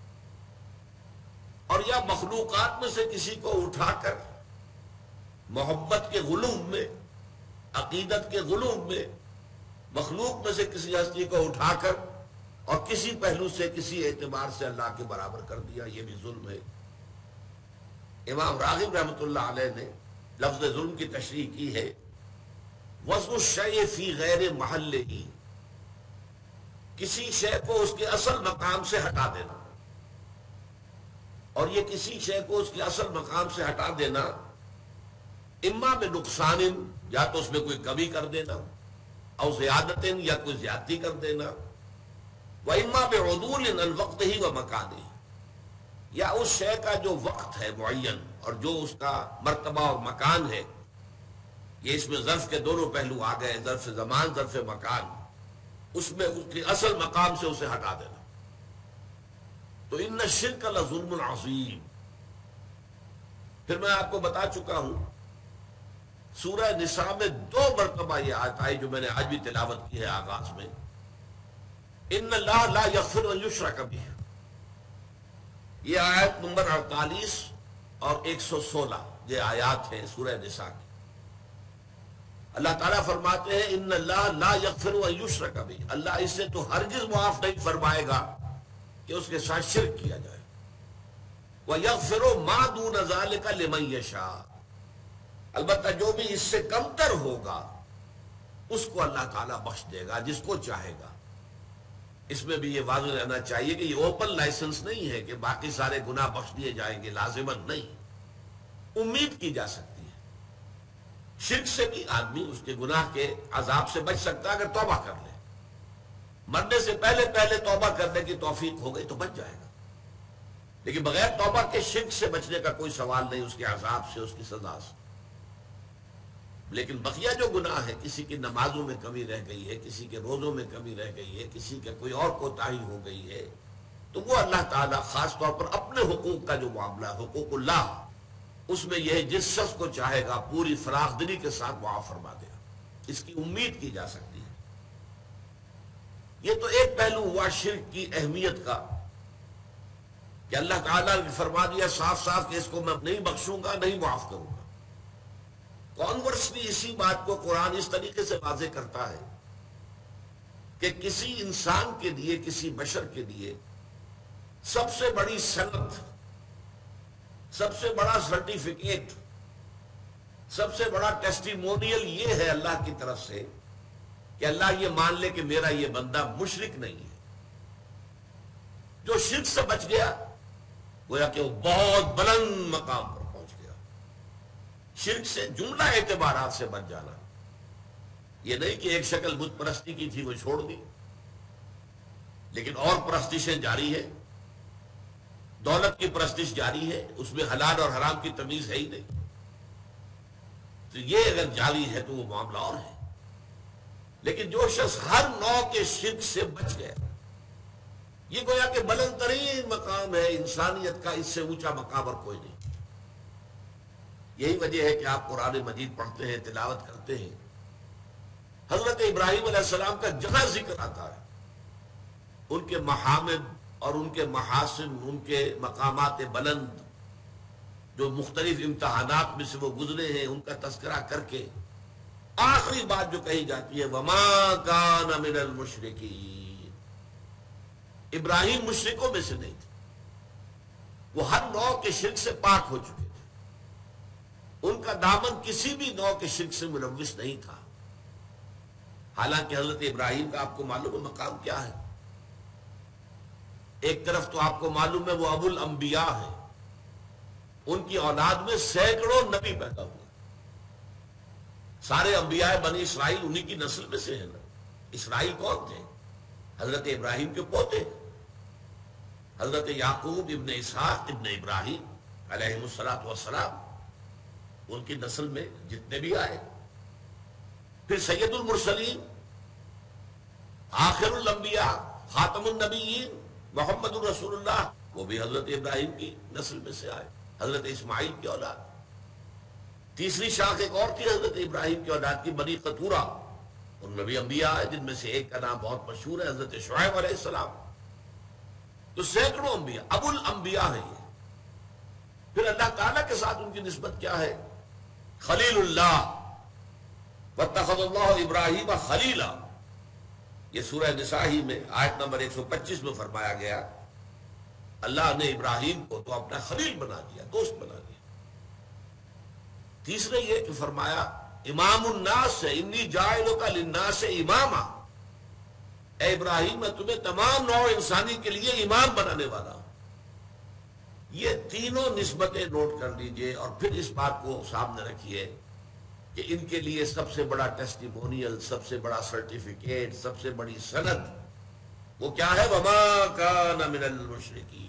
اور یا مخلوقات میں سے کسی کو اٹھا کر محبت کے غلوب میں، عقیدت کے غلوب میں، مخلوق میں سے کسی ہستی کو اٹھا کر اور کسی پہلو سے کسی اعتبار سے اللہ کے برابر کر دیا، یہ بھی ظلم ہے۔ امام راغب رحمۃ اللہ علیہ نے لفظ ظلم کی تشریح کی ہے، وضع الشیء فی غیر محلہ، کسی شے کو اس کے اصل مقام سے ہٹا دینا، اور یہ کسی شے کو اس کے اصل مقام سے ہٹا دینا اما میں نقصان، یا تو اس میں کوئی کمی کر دینا، او زیادت، یا کوئی زیادتی کر دینا، و اما بعدول عن وقتہ و مکانہ، یا اس شے کا جو وقت ہے معین اور جو اس کا مرتبہ اور مکان ہے، یہ اس میں ظرف کے دونوں پہلو آ گئے، ظرف زمان، ظرف مکان، اس میں اس کے اصل مقام سے اسے ہٹا دینا۔ تو ان الشرک لظلم عظیم۔ پھر میں آپ کو بتا چکا ہوں سورہ نساء میں دو مرتبہ یہ آیت آئی جو میں نے آج بھی تلاوت کی ہے آغاز میں، ان اللہ لا یغفر ان یشرک بہ، یہ آیت نمبر اڑتالیس اور ایک سو سولہ یہ آیات ہیں سورہ نساء کی۔ اللہ تعالیٰ فرماتے ہیں ان اللہ لا یغفر ان یشرک بہ، اللہ اس سے تو ہرگز معاف نہیں فرمائے گا کہ اس کے ساتھ شرک کیا جائے، وَيَغْفِرُ مَا دُونَ ذَلِكَ لِمَن يَشَاءُ، البتہ جو بھی اس سے کمتر ہوگا اس کو اللہ تعالیٰ بخش دے گا جس کو چاہے گا۔ اس میں بھی یہ واضح رہنا چاہیے کہ یہ اوپن لائسنس نہیں ہے کہ باقی سارے گناہ بخش دیے جائیں گے، لازماً نہیں، امید کی جا سکتی ہے۔ شرک سے بھی آدمی اس کے گناہ کے عذاب سے بچ سکتا ہے اگر توبہ کر لے، مرنے سے پہلے پہلے توبہ کرنے کی توفیق ہو گئی تو بچ جائے گا، لیکن بغیر توبہ کے شرک سے بچنے کا کوئی سوال نہیں، اس کے عذاب سے، اس کی سزا سے۔ لیکن بقیہ جو گناہ ہے، کسی کی نمازوں میں کمی رہ گئی ہے، کسی کے روزوں میں کمی رہ گئی ہے، کسی کے کوئی اور کوتاہی ہو گئی ہے، تو وہ اللہ تعالیٰ خاص طور پر اپنے حقوق کا جو معاملہ ہے، حقوق اللہ، اس میں یہ جس شخص کو چاہے گا پوری فراخ دلی کے ساتھ معاف فرما دے گا، اس کی امید کی جا سکتی ہے۔ یہ تو ایک پہلو ہوا شرک کی اہمیت کا کہ اللہ تعالیٰ نے فرما دیا صاف صاف کہ اس کو میں نہیں بخشوں گا، نہیں معاف کروں گا۔ کانورسلی اسی بات کو قرآن اس طریقے سے واضح کرتا ہے کہ کسی انسان کے لیے، کسی بشر کے لیے سب سے بڑی سند، سب سے بڑا سرٹیفکیٹ، سب سے بڑا ٹیسٹیمونیل یہ ہے اللہ کی طرف سے کہ اللہ یہ مان لے کہ میرا یہ بندہ مشرک نہیں ہے۔ جو شرک سے بچ گیا گویا کہ وہ بہت بلند مقام پر پہنچ گیا۔ شرک سے جملہ اعتبارات سے بچ جانا، یہ نہیں کہ ایک شکل بت پرستی کی تھی وہ چھوڑ دی، لیکن اور پرستشیں جاری ہے، دولت کی پرستش جاری ہے، اس میں حلال اور حرام کی تمیز ہے ہی نہیں، تو یہ اگر جاری ہے تو وہ معاملہ اور ہے۔ لیکن جو شخص ہر نوع کے شرک سے بچ گیا، یہ گویا کہ بلند ترین مقام ہے انسانیت کا، اس سے اونچا مقام اور کوئی نہیں۔ یہی وجہ ہے کہ آپ قرآن مجید پڑھتے ہیں، تلاوت کرتے ہیں، حضرت ابراہیم علیہ السلام کا جگہ ذکر آتا ہے، ان کے محامد اور ان کے محاسن، ان کے مقامات بلند جو مختلف امتحانات میں سے وہ گزرے ہیں، ان کا تذکرہ کر کے آخری بات جو کہی جاتی ہے وَمَا كَانَ مِنَ الْمُشْرِكِينَ، ابراہیم مشرکوں میں سے نہیں تھے، وہ ہر نوع کے شرک سے پاک ہو چکے تھے، ان کا دامن کسی بھی نوع کے شرک سے ملوث نہیں تھا۔ حالانکہ حضرت ابراہیم کا آپ کو معلوم ہے مقام کیا ہے، ایک طرف تو آپ کو معلوم ہے وہ ابو الانبیاء ہے، ان کی اولاد میں سینکڑوں نبی پیدا ہوئے، سارے انبیاء بنی اسرائیل انہی کی نسل میں سے ہیں نا۔ اسرائیل کون تھے؟ حضرت ابراہیم کے پوتے، حضرت یعقوب ابن اسحاق ابن ابراہیم علیہ الصلوۃ والسلام، ان کی نسل میں جتنے بھی آئے۔ پھر سید المرسلین، آخر الانبیاء، خاتم النبیین محمد الرسول اللہ، وہ بھی حضرت ابراہیم کی نسل میں سے آئے، حضرت اسماعیل کی اولاد۔ تیسری شاخ ایک اور تھی حضرت ابراہیم کی اولاد کی، بنی قطورہ، ان میں بھی انبیاء آئے، جن میں سے ایک کا نام بہت مشہور ہے حضرت شعیب علیہ السلام۔ تو سینکڑوں انبیاء، ابو الانبیاء ہے یہ۔ پھر اللہ تعالیٰ کے ساتھ ان کی نسبت کیا ہے؟ خلیل اللہ، وَاتَّخَذَ اللَّهُ إِبْرَاهِيمَ خَلِيلًا، یہ سورہ نساء ہی میں آیت نمبر ایک سو پچیس میں فرمایا گیا، اللہ نے ابراہیم کو تو اپنا خلیل بنا دیا، دوست بنا دیا۔ تیسرے یہ کہ فرمایا امام الناس سے، انی جاعلک للناس اماما، اے ابراہیم میں تمہیں تمام نوع انسانی کے لیے امام بنانے والا ہوں۔ یہ تینوں نسبتیں نوٹ کر لیجئے اور پھر اس بات کو سامنے رکھیے کہ ان کے لیے سب سے بڑا ٹیسٹیمونیل، سب سے بڑا سرٹیفکیٹ، سب سے بڑی سند وہ کیا ہے؟ وَمَا كَانَ مِنَ الْمُشْرِكِينَ۔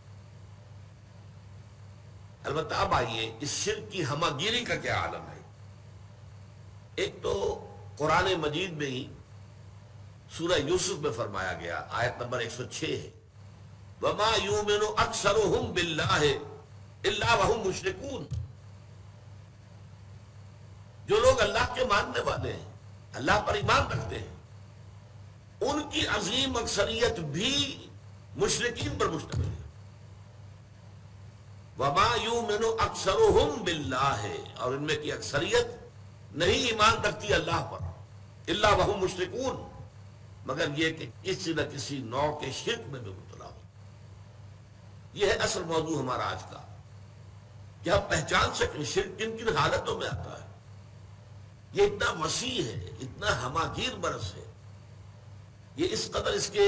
البتہ اب آئیے اس شرک کی ہمہ گیری کا کیا عالم ہے۔ ایک تو قرآن مجید میں ہی سورہ یوسف میں فرمایا گیا، آیت نمبر ایک سو چھ ہے، وَمَا يُؤْمِنُ أَكْثَرُهُمْ بِاللَّهِ إِلَّا وَهُمْ مُشْرِكُونَ۔ جو لوگ اللہ کے ماننے والے ہیں، اللہ پر ایمان رکھتے ہیں، ان کی عظیم اکثریت بھی مشرکین پر مشتمل ہے۔ وَمَا يُؤْمِنُ أَكْثَرُهُمْ بِاللَّهِ، اور ان میں کی اکثریت نہیں ایمان رکھتی اللہ پر، إِلَّا وَهُمْ مُشْرِكُونَ، مگر یہ کہ کسی نہ کسی نوع کے شرک میں بھی مبتلا ہو۔ یہ ہے اصل موضوع ہمارا آج کا، کہ ہم پہچان سکیں شرک کن کن حالتوں میں آتا ہے۔ یہ اتنا وسیع ہے، اتنا ہمہ گیر برس ہے، یہ اس قدر اس کے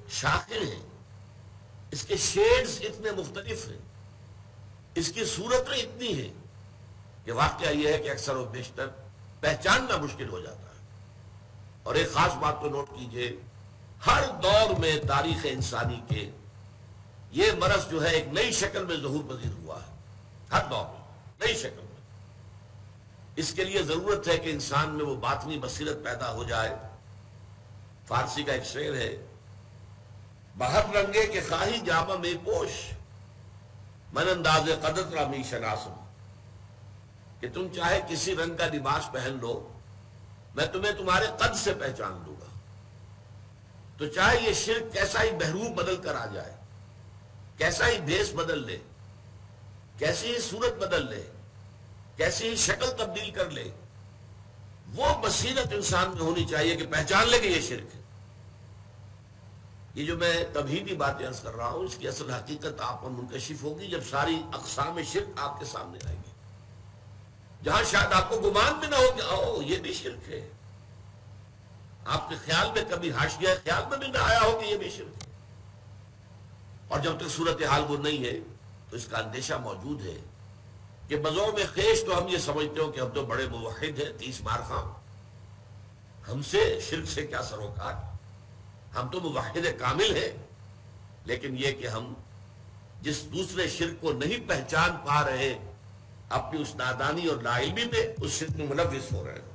شاخیں ہیں، اس کے شیڈز اتنے مختلف ہیں، اس کی صورتیں اتنی ہیں کہ واقعہ یہ ہے کہ اکثر و بیشتر پہچاننا مشکل ہو جاتا ہے۔ اور ایک خاص بات تو نوٹ کیجئے، ہر دور میں تاریخ انسانی کے یہ مرض جو ہے ایک نئی شکل میں ظہور پذیر ہوا ہے، ہر دور میں نئی شکل میں۔ اس کے لیے ضرورت ہے کہ انسان میں وہ باطنی بصیرت پیدا ہو جائے۔ فارسی کا ایک شعر ہے، بہر رنگے کے خواہی جامہ میں پوش، من انداز قدر را می شناسم، کہ تم چاہے کسی رنگ کا لباس پہن لو، میں تمہیں تمہارے قد سے پہچان لوں گا۔ تو چاہے یہ شرک کیسا ہی بہروپ بدل کر آ جائے، کیسا ہی بھیس بدل لے، کیسی ہی صورت بدل لے، کیسی ہی شکل تبدیل کر لے، وہ بصیرت انسان میں ہونی چاہیے کہ پہچان لے کہ یہ شرک ہے۔ یہ جو میں تمہیدی باتیں عرض کر رہا ہوں، اس کی اصل حقیقت آپ پر منکشف ہوگی جب ساری اقسام شرک آپ کے سامنے آئیں گی، جہاں شاید آپ کو گمان بھی نہ ہو کہ او یہ بھی شرک ہے، آپ کے خیال میں کبھی حاشیہ خیال میں بھی نہ آیا ہو کہ یہ بھی شرک ہے۔ اور جب تک صورتحال وہ نہیں ہے تو اس کا اندیشہ موجود ہے کہ بذور میں خیش تو ہم یہ سمجھتے ہو کہ ہم تو بڑے موحد ہیں، تیس مار خاں، ہم سے شرک سے کیا سروکار، ہم تو موحد کامل ہیں، لیکن یہ کہ ہم جس دوسرے شرک کو نہیں پہچان پا رہے، اپنی اس نادانی اور لاعلمی میں اس شرک میں ملوث ہو رہے ہیں۔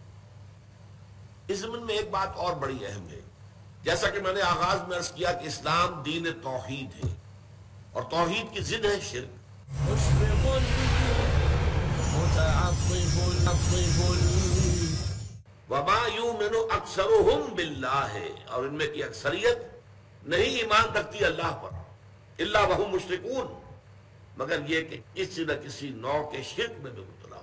اس ضمن میں ایک بات اور بڑی اہم ہے، جیسا کہ میں نے آغاز میں عرض کیا کہ اسلام دین توحید ہے، اور توحید کی ضد ہے شرک۔ وَمَا يُؤْمِنُ أَكْثَرُهُمْ بِاللَّهِ، اور ان میں کی اکثریت نہیں ایمان رکھتی اللہ پر، إِلَّا وَهُمْ مُشْرِكُونَ، مگر یہ کہ کسی نہ کسی نوع کے شرک میں بھی مبتلا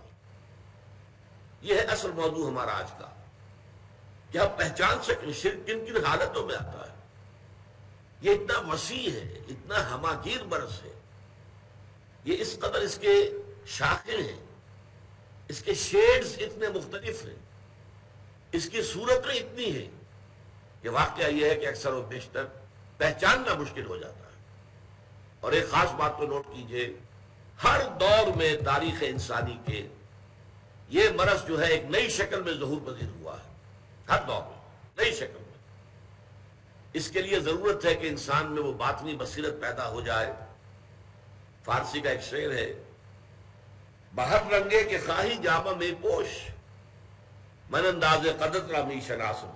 ہو۔ یہ ہے اصل موضوع ہمارا آج کا، کہ ہم پہچان سکیں شرک کن کن حالتوں میں آتا ہے۔ یہ اتنا وسیع ہے، اتنا ہماگیر مرض ہے، یہ اس قدر اس کے شاخیں ہیں، اس کے شیڈز اتنے مختلف ہیں، اس کی صورتیں اتنی ہیں کہ واقعہ یہ ہے کہ اکثر و بیشتر پہچاننا مشکل ہو جاتا ہے۔ اور ایک خاص بات تو نوٹ کیجئے، ہر دور میں تاریخ انسانی کے یہ مرض جو ہے ایک نئی شکل میں ظہور پذیر ہوا ہے، ہر دور میں نئی شکل میں۔ اس کے لیے ضرورت ہے کہ انسان میں وہ باطنی بصیرت پیدا ہو جائے۔ فارسی کا ایک شعر ہے، بہر رنگے کے خواہی جامہ میں پوش، من انداز قدر را می شناسم،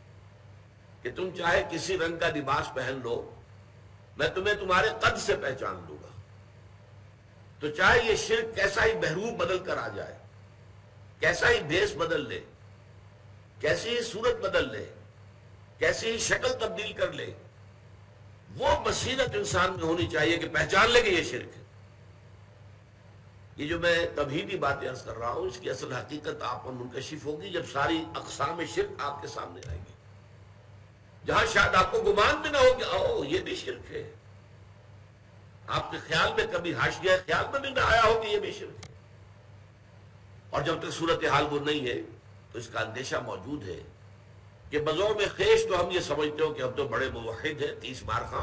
کہ تم چاہے کسی رنگ کا لباس پہن لو، میں تمہیں تمہارے قد سے پہچان لوں گا۔ تو چاہے یہ شرک کیسا ہی بہروپ بدل کر آ جائے، کیسا ہی بھیس بدل لے، کیسی ہی صورت بدل لے، کیسی ہی شکل تبدیل کر لے، وہ بصیرت انسان میں ہونی چاہیے کہ پہچان لے کہ یہ شرک ہے۔ یہ جو میں تمہیدی باتیں عرض کر رہا ہوں، اس کی اصل حقیقت آپ پر منکشف ہوگی جب ساری اقسام شرک آپ کے سامنے آئیں گی، جہاں شاید آپ کو گمان بھی نہ ہو کہ او یہ بھی شرک ہے، آپ کے خیال میں کبھی حاشیہ خیال میں بھی نہ آیا ہو کہ یہ بھی شرک ہے۔ اور جب تک صورتحال وہ نہیں ہے تو اس کا اندیشہ موجود ہے کہ بذور میں خیش تو ہم یہ سمجھتے ہو کہ ہم تو بڑے موحد ہیں، تیس مار خاں،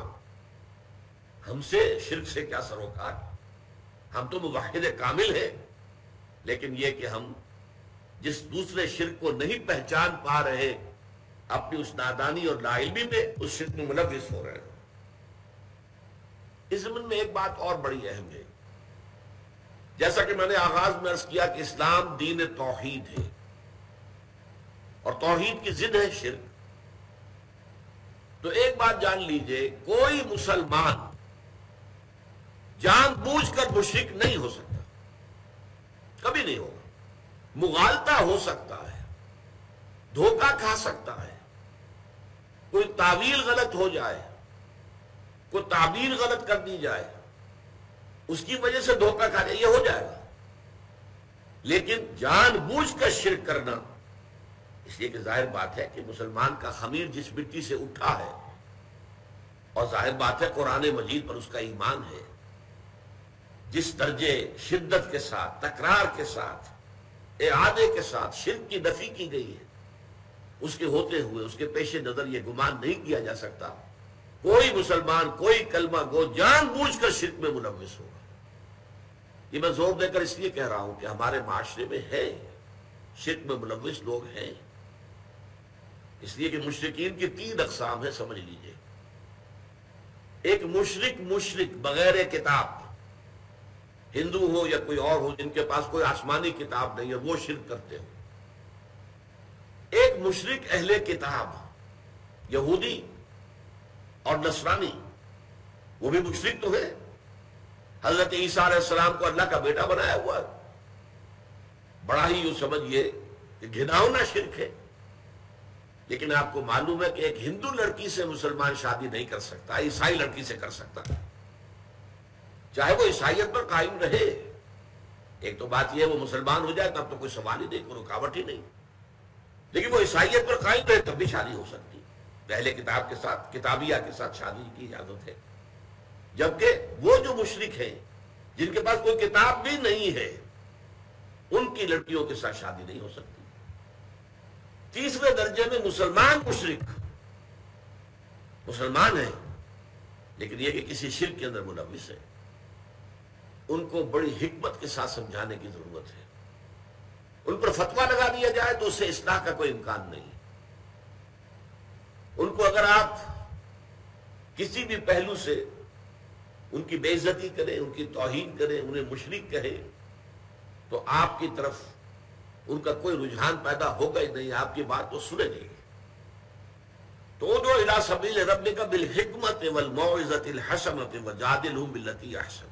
ہم سے شرک سے کیا سروکار، ہم تو موحد کامل ہیں، لیکن یہ کہ ہم جس دوسرے شرک کو نہیں پہچان پا رہے، اپنی اس نادانی اور لاعلمی میں اس شرک میں ملوث ہو رہے ہیں۔ اس ضمن میں ایک بات اور بڑی اہم ہے، جیسا کہ میں نے آغاز میں عرض کیا کہ اسلام دین توحید ہے، اور توحید کی ضد ہے شرک۔ تو ایک بات جان لیجئے، کوئی مسلمان جان بوجھ کر مشرک نہیں ہو سکتا، کبھی نہیں ہوگا۔ مغالطہ ہو سکتا ہے، دھوکہ کھا سکتا ہے، کوئی تعویل غلط ہو جائے، کوئی تعبیر غلط کر دی جائے، اس کی وجہ سے دھوکہ کھا جائے، یہ ہو جائے گا۔ لیکن جان بوجھ کر شرک کرنا، اس لیے کہ ظاہر بات ہے کہ مسلمان کا خمیر جس مٹی سے اٹھا ہے، اور ظاہر بات ہے قرآن مجید پر اس کا ایمان ہے، جس درجے شدت کے ساتھ، تکرار کے ساتھ، اعادے کے ساتھ شرک کی نفی کی گئی ہے، اس کے ہوتے ہوئے اس کے پیش نظر یہ گمان نہیں کیا جا سکتا کوئی مسلمان کوئی کلمہ گو جان بوجھ کر شرک میں ملوث ہوگا. یہ میں زور دے کر اس لیے کہہ رہا ہوں کہ ہمارے معاشرے میں ہے شرک میں ملوث لوگ ہیں. اس لیے کہ مشرکین کی تین اقسام ہے، سمجھ لیجئے. ایک مشرک مشرک بغیر کتاب، ہندو ہو یا کوئی اور ہو جن کے پاس کوئی آسمانی کتاب نہیں ہے، وہ شرک کرتے ہو. ایک مشرک اہل کتاب، یہودی اور نصرانی، وہ بھی مشرک تو ہے. حضرت عیسیٰ علیہ السلام کو اللہ کا بیٹا بنایا ہوا ہے. بڑا ہی یوں سمجھیے کہ گھناؤنا شرک ہے. لیکن آپ کو معلوم ہے کہ ایک ہندو لڑکی سے مسلمان شادی نہیں کر سکتا، عیسائی لڑکی سے کر سکتا، چاہے وہ عیسائیت پر قائم رہے. ایک تو بات یہ ہے وہ مسلمان ہو جائے تب تو کوئی سوال ہی نہیں، کوئی رکاوٹ ہی نہیں. لیکن وہ عیسائیت پر قائم رہے تب بھی شادی ہو سکتی. پہلے کتاب کے ساتھ، کتابیہ کے ساتھ شادی کی اجازت ہے. جبکہ وہ جو مشرک ہیں جن کے پاس کوئی کتاب بھی نہیں ہے، ان کی لڑکیوں کے ساتھ شادی نہیں ہو سکتی. تیسرے درجے میں مسلمان مشرک، مسلمان ہیں لیکن یہ کہ کسی شرک کے اندر ملوث ہے. ان کو بڑی حکمت کے ساتھ سمجھانے کی ضرورت ہے. ان پر فتویٰ لگا دیا جائے تو اس سے اصلاح کا کوئی امکان نہیں. ان کو اگر آپ کسی بھی پہلو سے ان کی بے عزتی کریں، ان کی توہین کریں، انہیں مشرک کہیں، تو آپ کی طرف ان کا کوئی رجحان پیدا ہوگا ہی نہیں. آپ کی بات تو سنے نہیں. تو جو الی سبیل ربک بالحکمت والموعظۃ الحسنۃ وجادلھم باللتی احسن،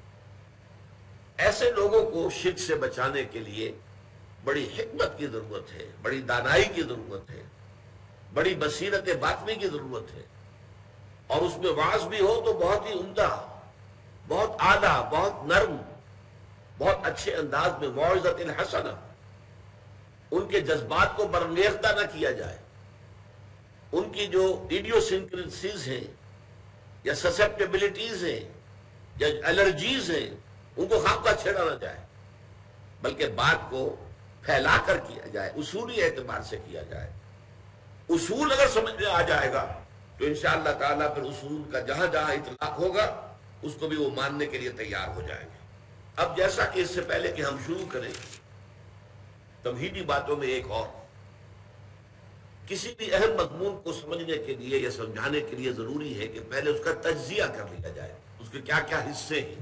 ایسے لوگوں کو شرک سے بچانے کے لیے بڑی حکمت کی ضرورت ہے، بڑی دانائی کی ضرورت ہے، بڑی بصیرت باطنی کی ضرورت ہے. اور اس میں وعظ بھی ہو تو بہت ہی عمدہ، بہت اعلیٰ، بہت نرم، بہت اچھے انداز میں، موعظۃ الحسنہ. ان کے جذبات کو برانگیختہ نہ کیا جائے. ان کی جو ایڈیوسنکریسیز ہیں یا سسیپٹیبلٹیز ہیں یا الرجیز ہیں، ان کو خام کا چھیڑا نہ جائے، بلکہ بات کو پھیلا کر کیا جائے، اصولی اعتبار سے کیا جائے. اصول اگر سمجھ میں آ جائے گا تو انشاءاللہ تعالیٰ پھر اصول کا جہاں جہاں اطلاق ہوگا اس کو بھی وہ ماننے کے لیے تیار ہو جائیں گے. اب جیسا کہ اس سے پہلے کہ ہم شروع کریں تمہیدی باتوں میں ایک اور، کسی بھی اہم مضمون کو سمجھنے کے لیے یا سمجھانے کے لیے ضروری ہے کہ پہلے اس کا تجزیہ کر لیا جائے، اس کے کیا کیا حصے ہیں.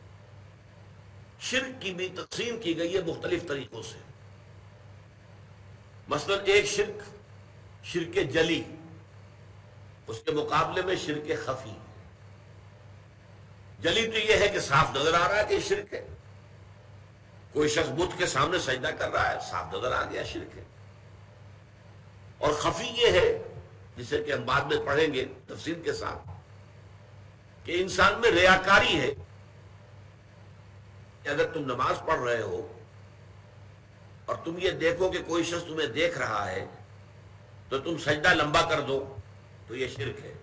شرک کی بھی تقسیم کی گئی ہے مختلف طریقوں سے. مثلا ایک شرک شرک جلی، اس کے مقابلے میں شرک خفی. جلی تو یہ ہے کہ صاف نظر آ رہا ہے کہ یہ شرک ہے. کوئی شخص بت کے سامنے سجدہ کر رہا ہے، صاف نظر آ گیا شرک ہے. اور خفی یہ ہے جسے کہ ہم بعد میں پڑھیں گے تفصیل کے ساتھ، کہ انسان میں ریاکاری ہے. کہ اگر تم نماز پڑھ رہے ہو اور تم یہ دیکھو کہ کوئی شخص تمہیں دیکھ رہا ہے تو تم سجدہ لمبا کر دو تو یہ شرک ہے.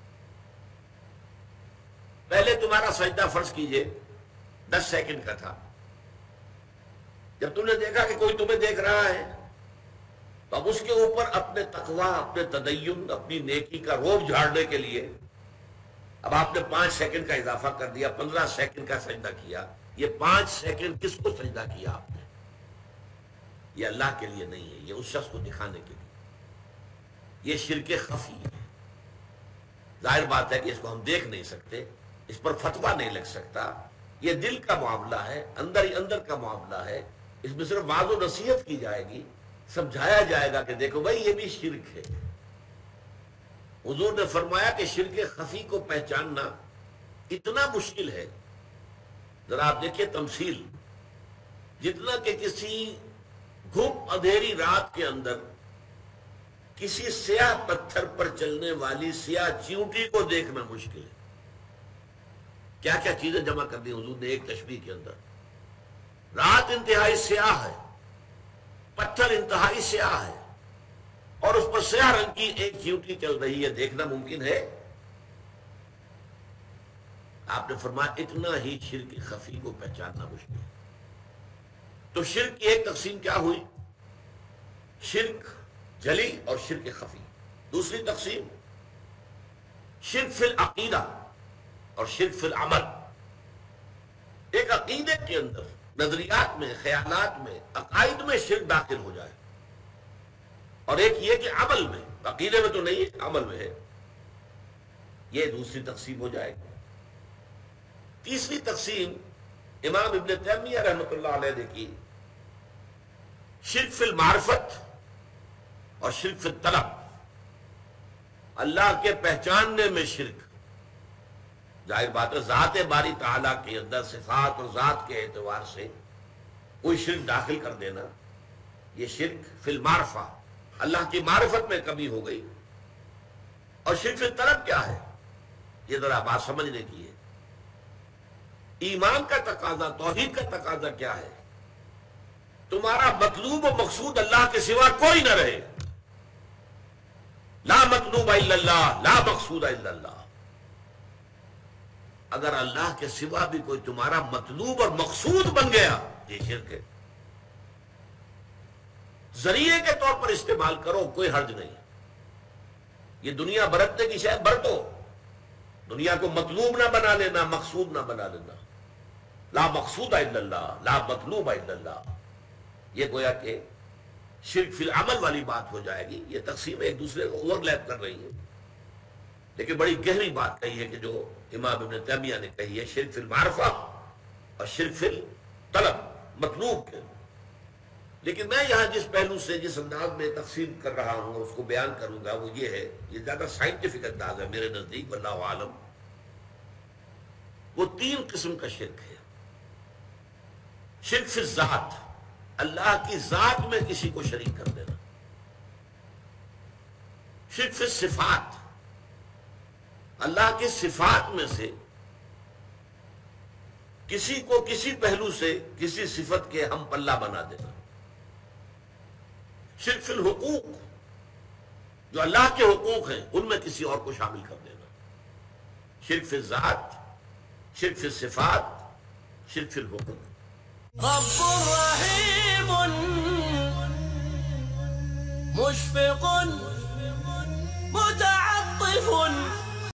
پہلے تمہارا سجدہ فرض کیجئے دس سیکنڈ کا تھا. جب تم نے دیکھا کہ کوئی تمہیں دیکھ رہا ہے تو اب اس کے اوپر اپنے تقوی، اپنے تدین، اپنی نیکی کا روب جھاڑنے کے لیے اب آپ نے پانچ سیکنڈ کا اضافہ کر دیا، پندرہ سیکنڈ کا سجدہ کیا. یہ پانچ سیکنڈ کس کو سجدہ کیا آپ نے؟ یہ اللہ کے لیے نہیں ہے، یہ اس شخص کو دکھانے کے لیے. یہ شرک خفی ہے. ظاہر بات ہے کہ اس کو ہم دیکھ نہیں سکتے، اس پر فتویٰ نہیں لگ سکتا. یہ دل کا معاملہ ہے، اندر ہی اندر کا معاملہ ہے. اس میں صرف واضح و نصیحت کی جائے گی، سمجھایا جائے گا کہ دیکھو بھائی یہ بھی شرک ہے. حضور نے فرمایا کہ شرک خفی کو پہچاننا اتنا مشکل ہے. ذرا آپ دیکھیے تمثیل، جتنا کہ کسی گھپ اندھیری رات کے اندر کسی سیاہ پتھر پر چلنے والی سیاہ چیونٹی کو دیکھنا مشکل ہے. کیا کیا چیزیں جمع کر دی حضور نے ایک تشبیہ کے اندر. رات انتہائی سیاہ ہے، پتھر انتہائی سیاہ ہے، اور اس پر سیاہ رنگ کی ایک چیونٹی چل رہی ہے، دیکھنا ممکن ہے؟ آپ نے فرمایا اتنا ہی شرک خفی کو پہچاننا مشکل ہے. تو شرک کی ایک تقسیم کیا ہوئی؟ شرک جلی اور شرک خفی. دوسری تقسیم شرک فی العقیدہ اور شرک فی العمل. ایک عقیدے کے اندر نظریات میں، خیالات میں، عقائد میں شرک داخل ہو جائے، اور ایک یہ کہ عمل میں، عقیدے میں تو نہیں ہے، عمل میں ہے، یہ دوسری تقسیم ہو جائے گی. تیسری تقسیم امام ابن تیمیہ رحمۃ اللہ علیہ نے کی، شرک فی المعرفت اور شرک فی الطلب. اللہ کے پہچاننے میں شرک، ظاہر بات ہے ذات باری تعالیٰ کے اندر صفات اور ذات کے اعتبار سے کوئی شرک داخل کر دینا، یہ شرک فی المعرفہ، اللہ کی معرفت میں کمی ہو گئی. اور شرک فی الطلب کیا ہے؟ یہ ذرا بات سمجھنے کی ہے. ایمان کا تقاضا، توحید کا تقاضا کیا ہے؟ تمہارا مطلوب و مقصود اللہ کے سوا کوئی نہ رہے. لا مطلوب الا اللہ، لا مقصود الا اللہ. اگر اللہ کے سوا بھی کوئی تمہارا مطلوب اور مقصود بن گیا، یہ شرک ہے. ذریعے کے طور پر استعمال کرو، کوئی حرج نہیں. یہ دنیا برتنے کی شاید برتو، دنیا کو مطلوب نہ بنا لینا، مقصود نہ بنا لینا. لا مقصود الا اللہ، لا مطلوب الا اللہ، یہ گویا کہ شرک فی العمل والی بات ہو جائے گی. یہ تقسیم ایک دوسرے کو اوور لیپ کر رہی ہے، لیکن بڑی گہری بات کہی ہے کہ جو امام ابن تیمیہ نے کہی ہے، شرک فی المعرفہ اور شرک فی الطلب، مطلوب کے. لیکن میں یہاں جس پہلو سے، جس انداز میں تقسیم کر رہا ہوں، اس کو بیان کروں گا، وہ یہ ہے، یہ زیادہ سائنٹیفک انداز ہے میرے نزدیک، واللہ عالم. وہ تین قسم کا شرک ہے. شرک فی الذات، اللہ کی ذات میں کسی کو شریک کر دینا. شرک فی الصفات، اللہ کی صفات میں سے کسی کو کسی پہلو سے کسی صفت کے ہم پلہ بنا دینا. شرک فی الحقوق، جو اللہ کے حقوق ہیں ان میں کسی اور کو شامل کر دینا. شرک فی الذات، شرک فی الصفات، شرک فی الحقوق. رب رحیم مشفق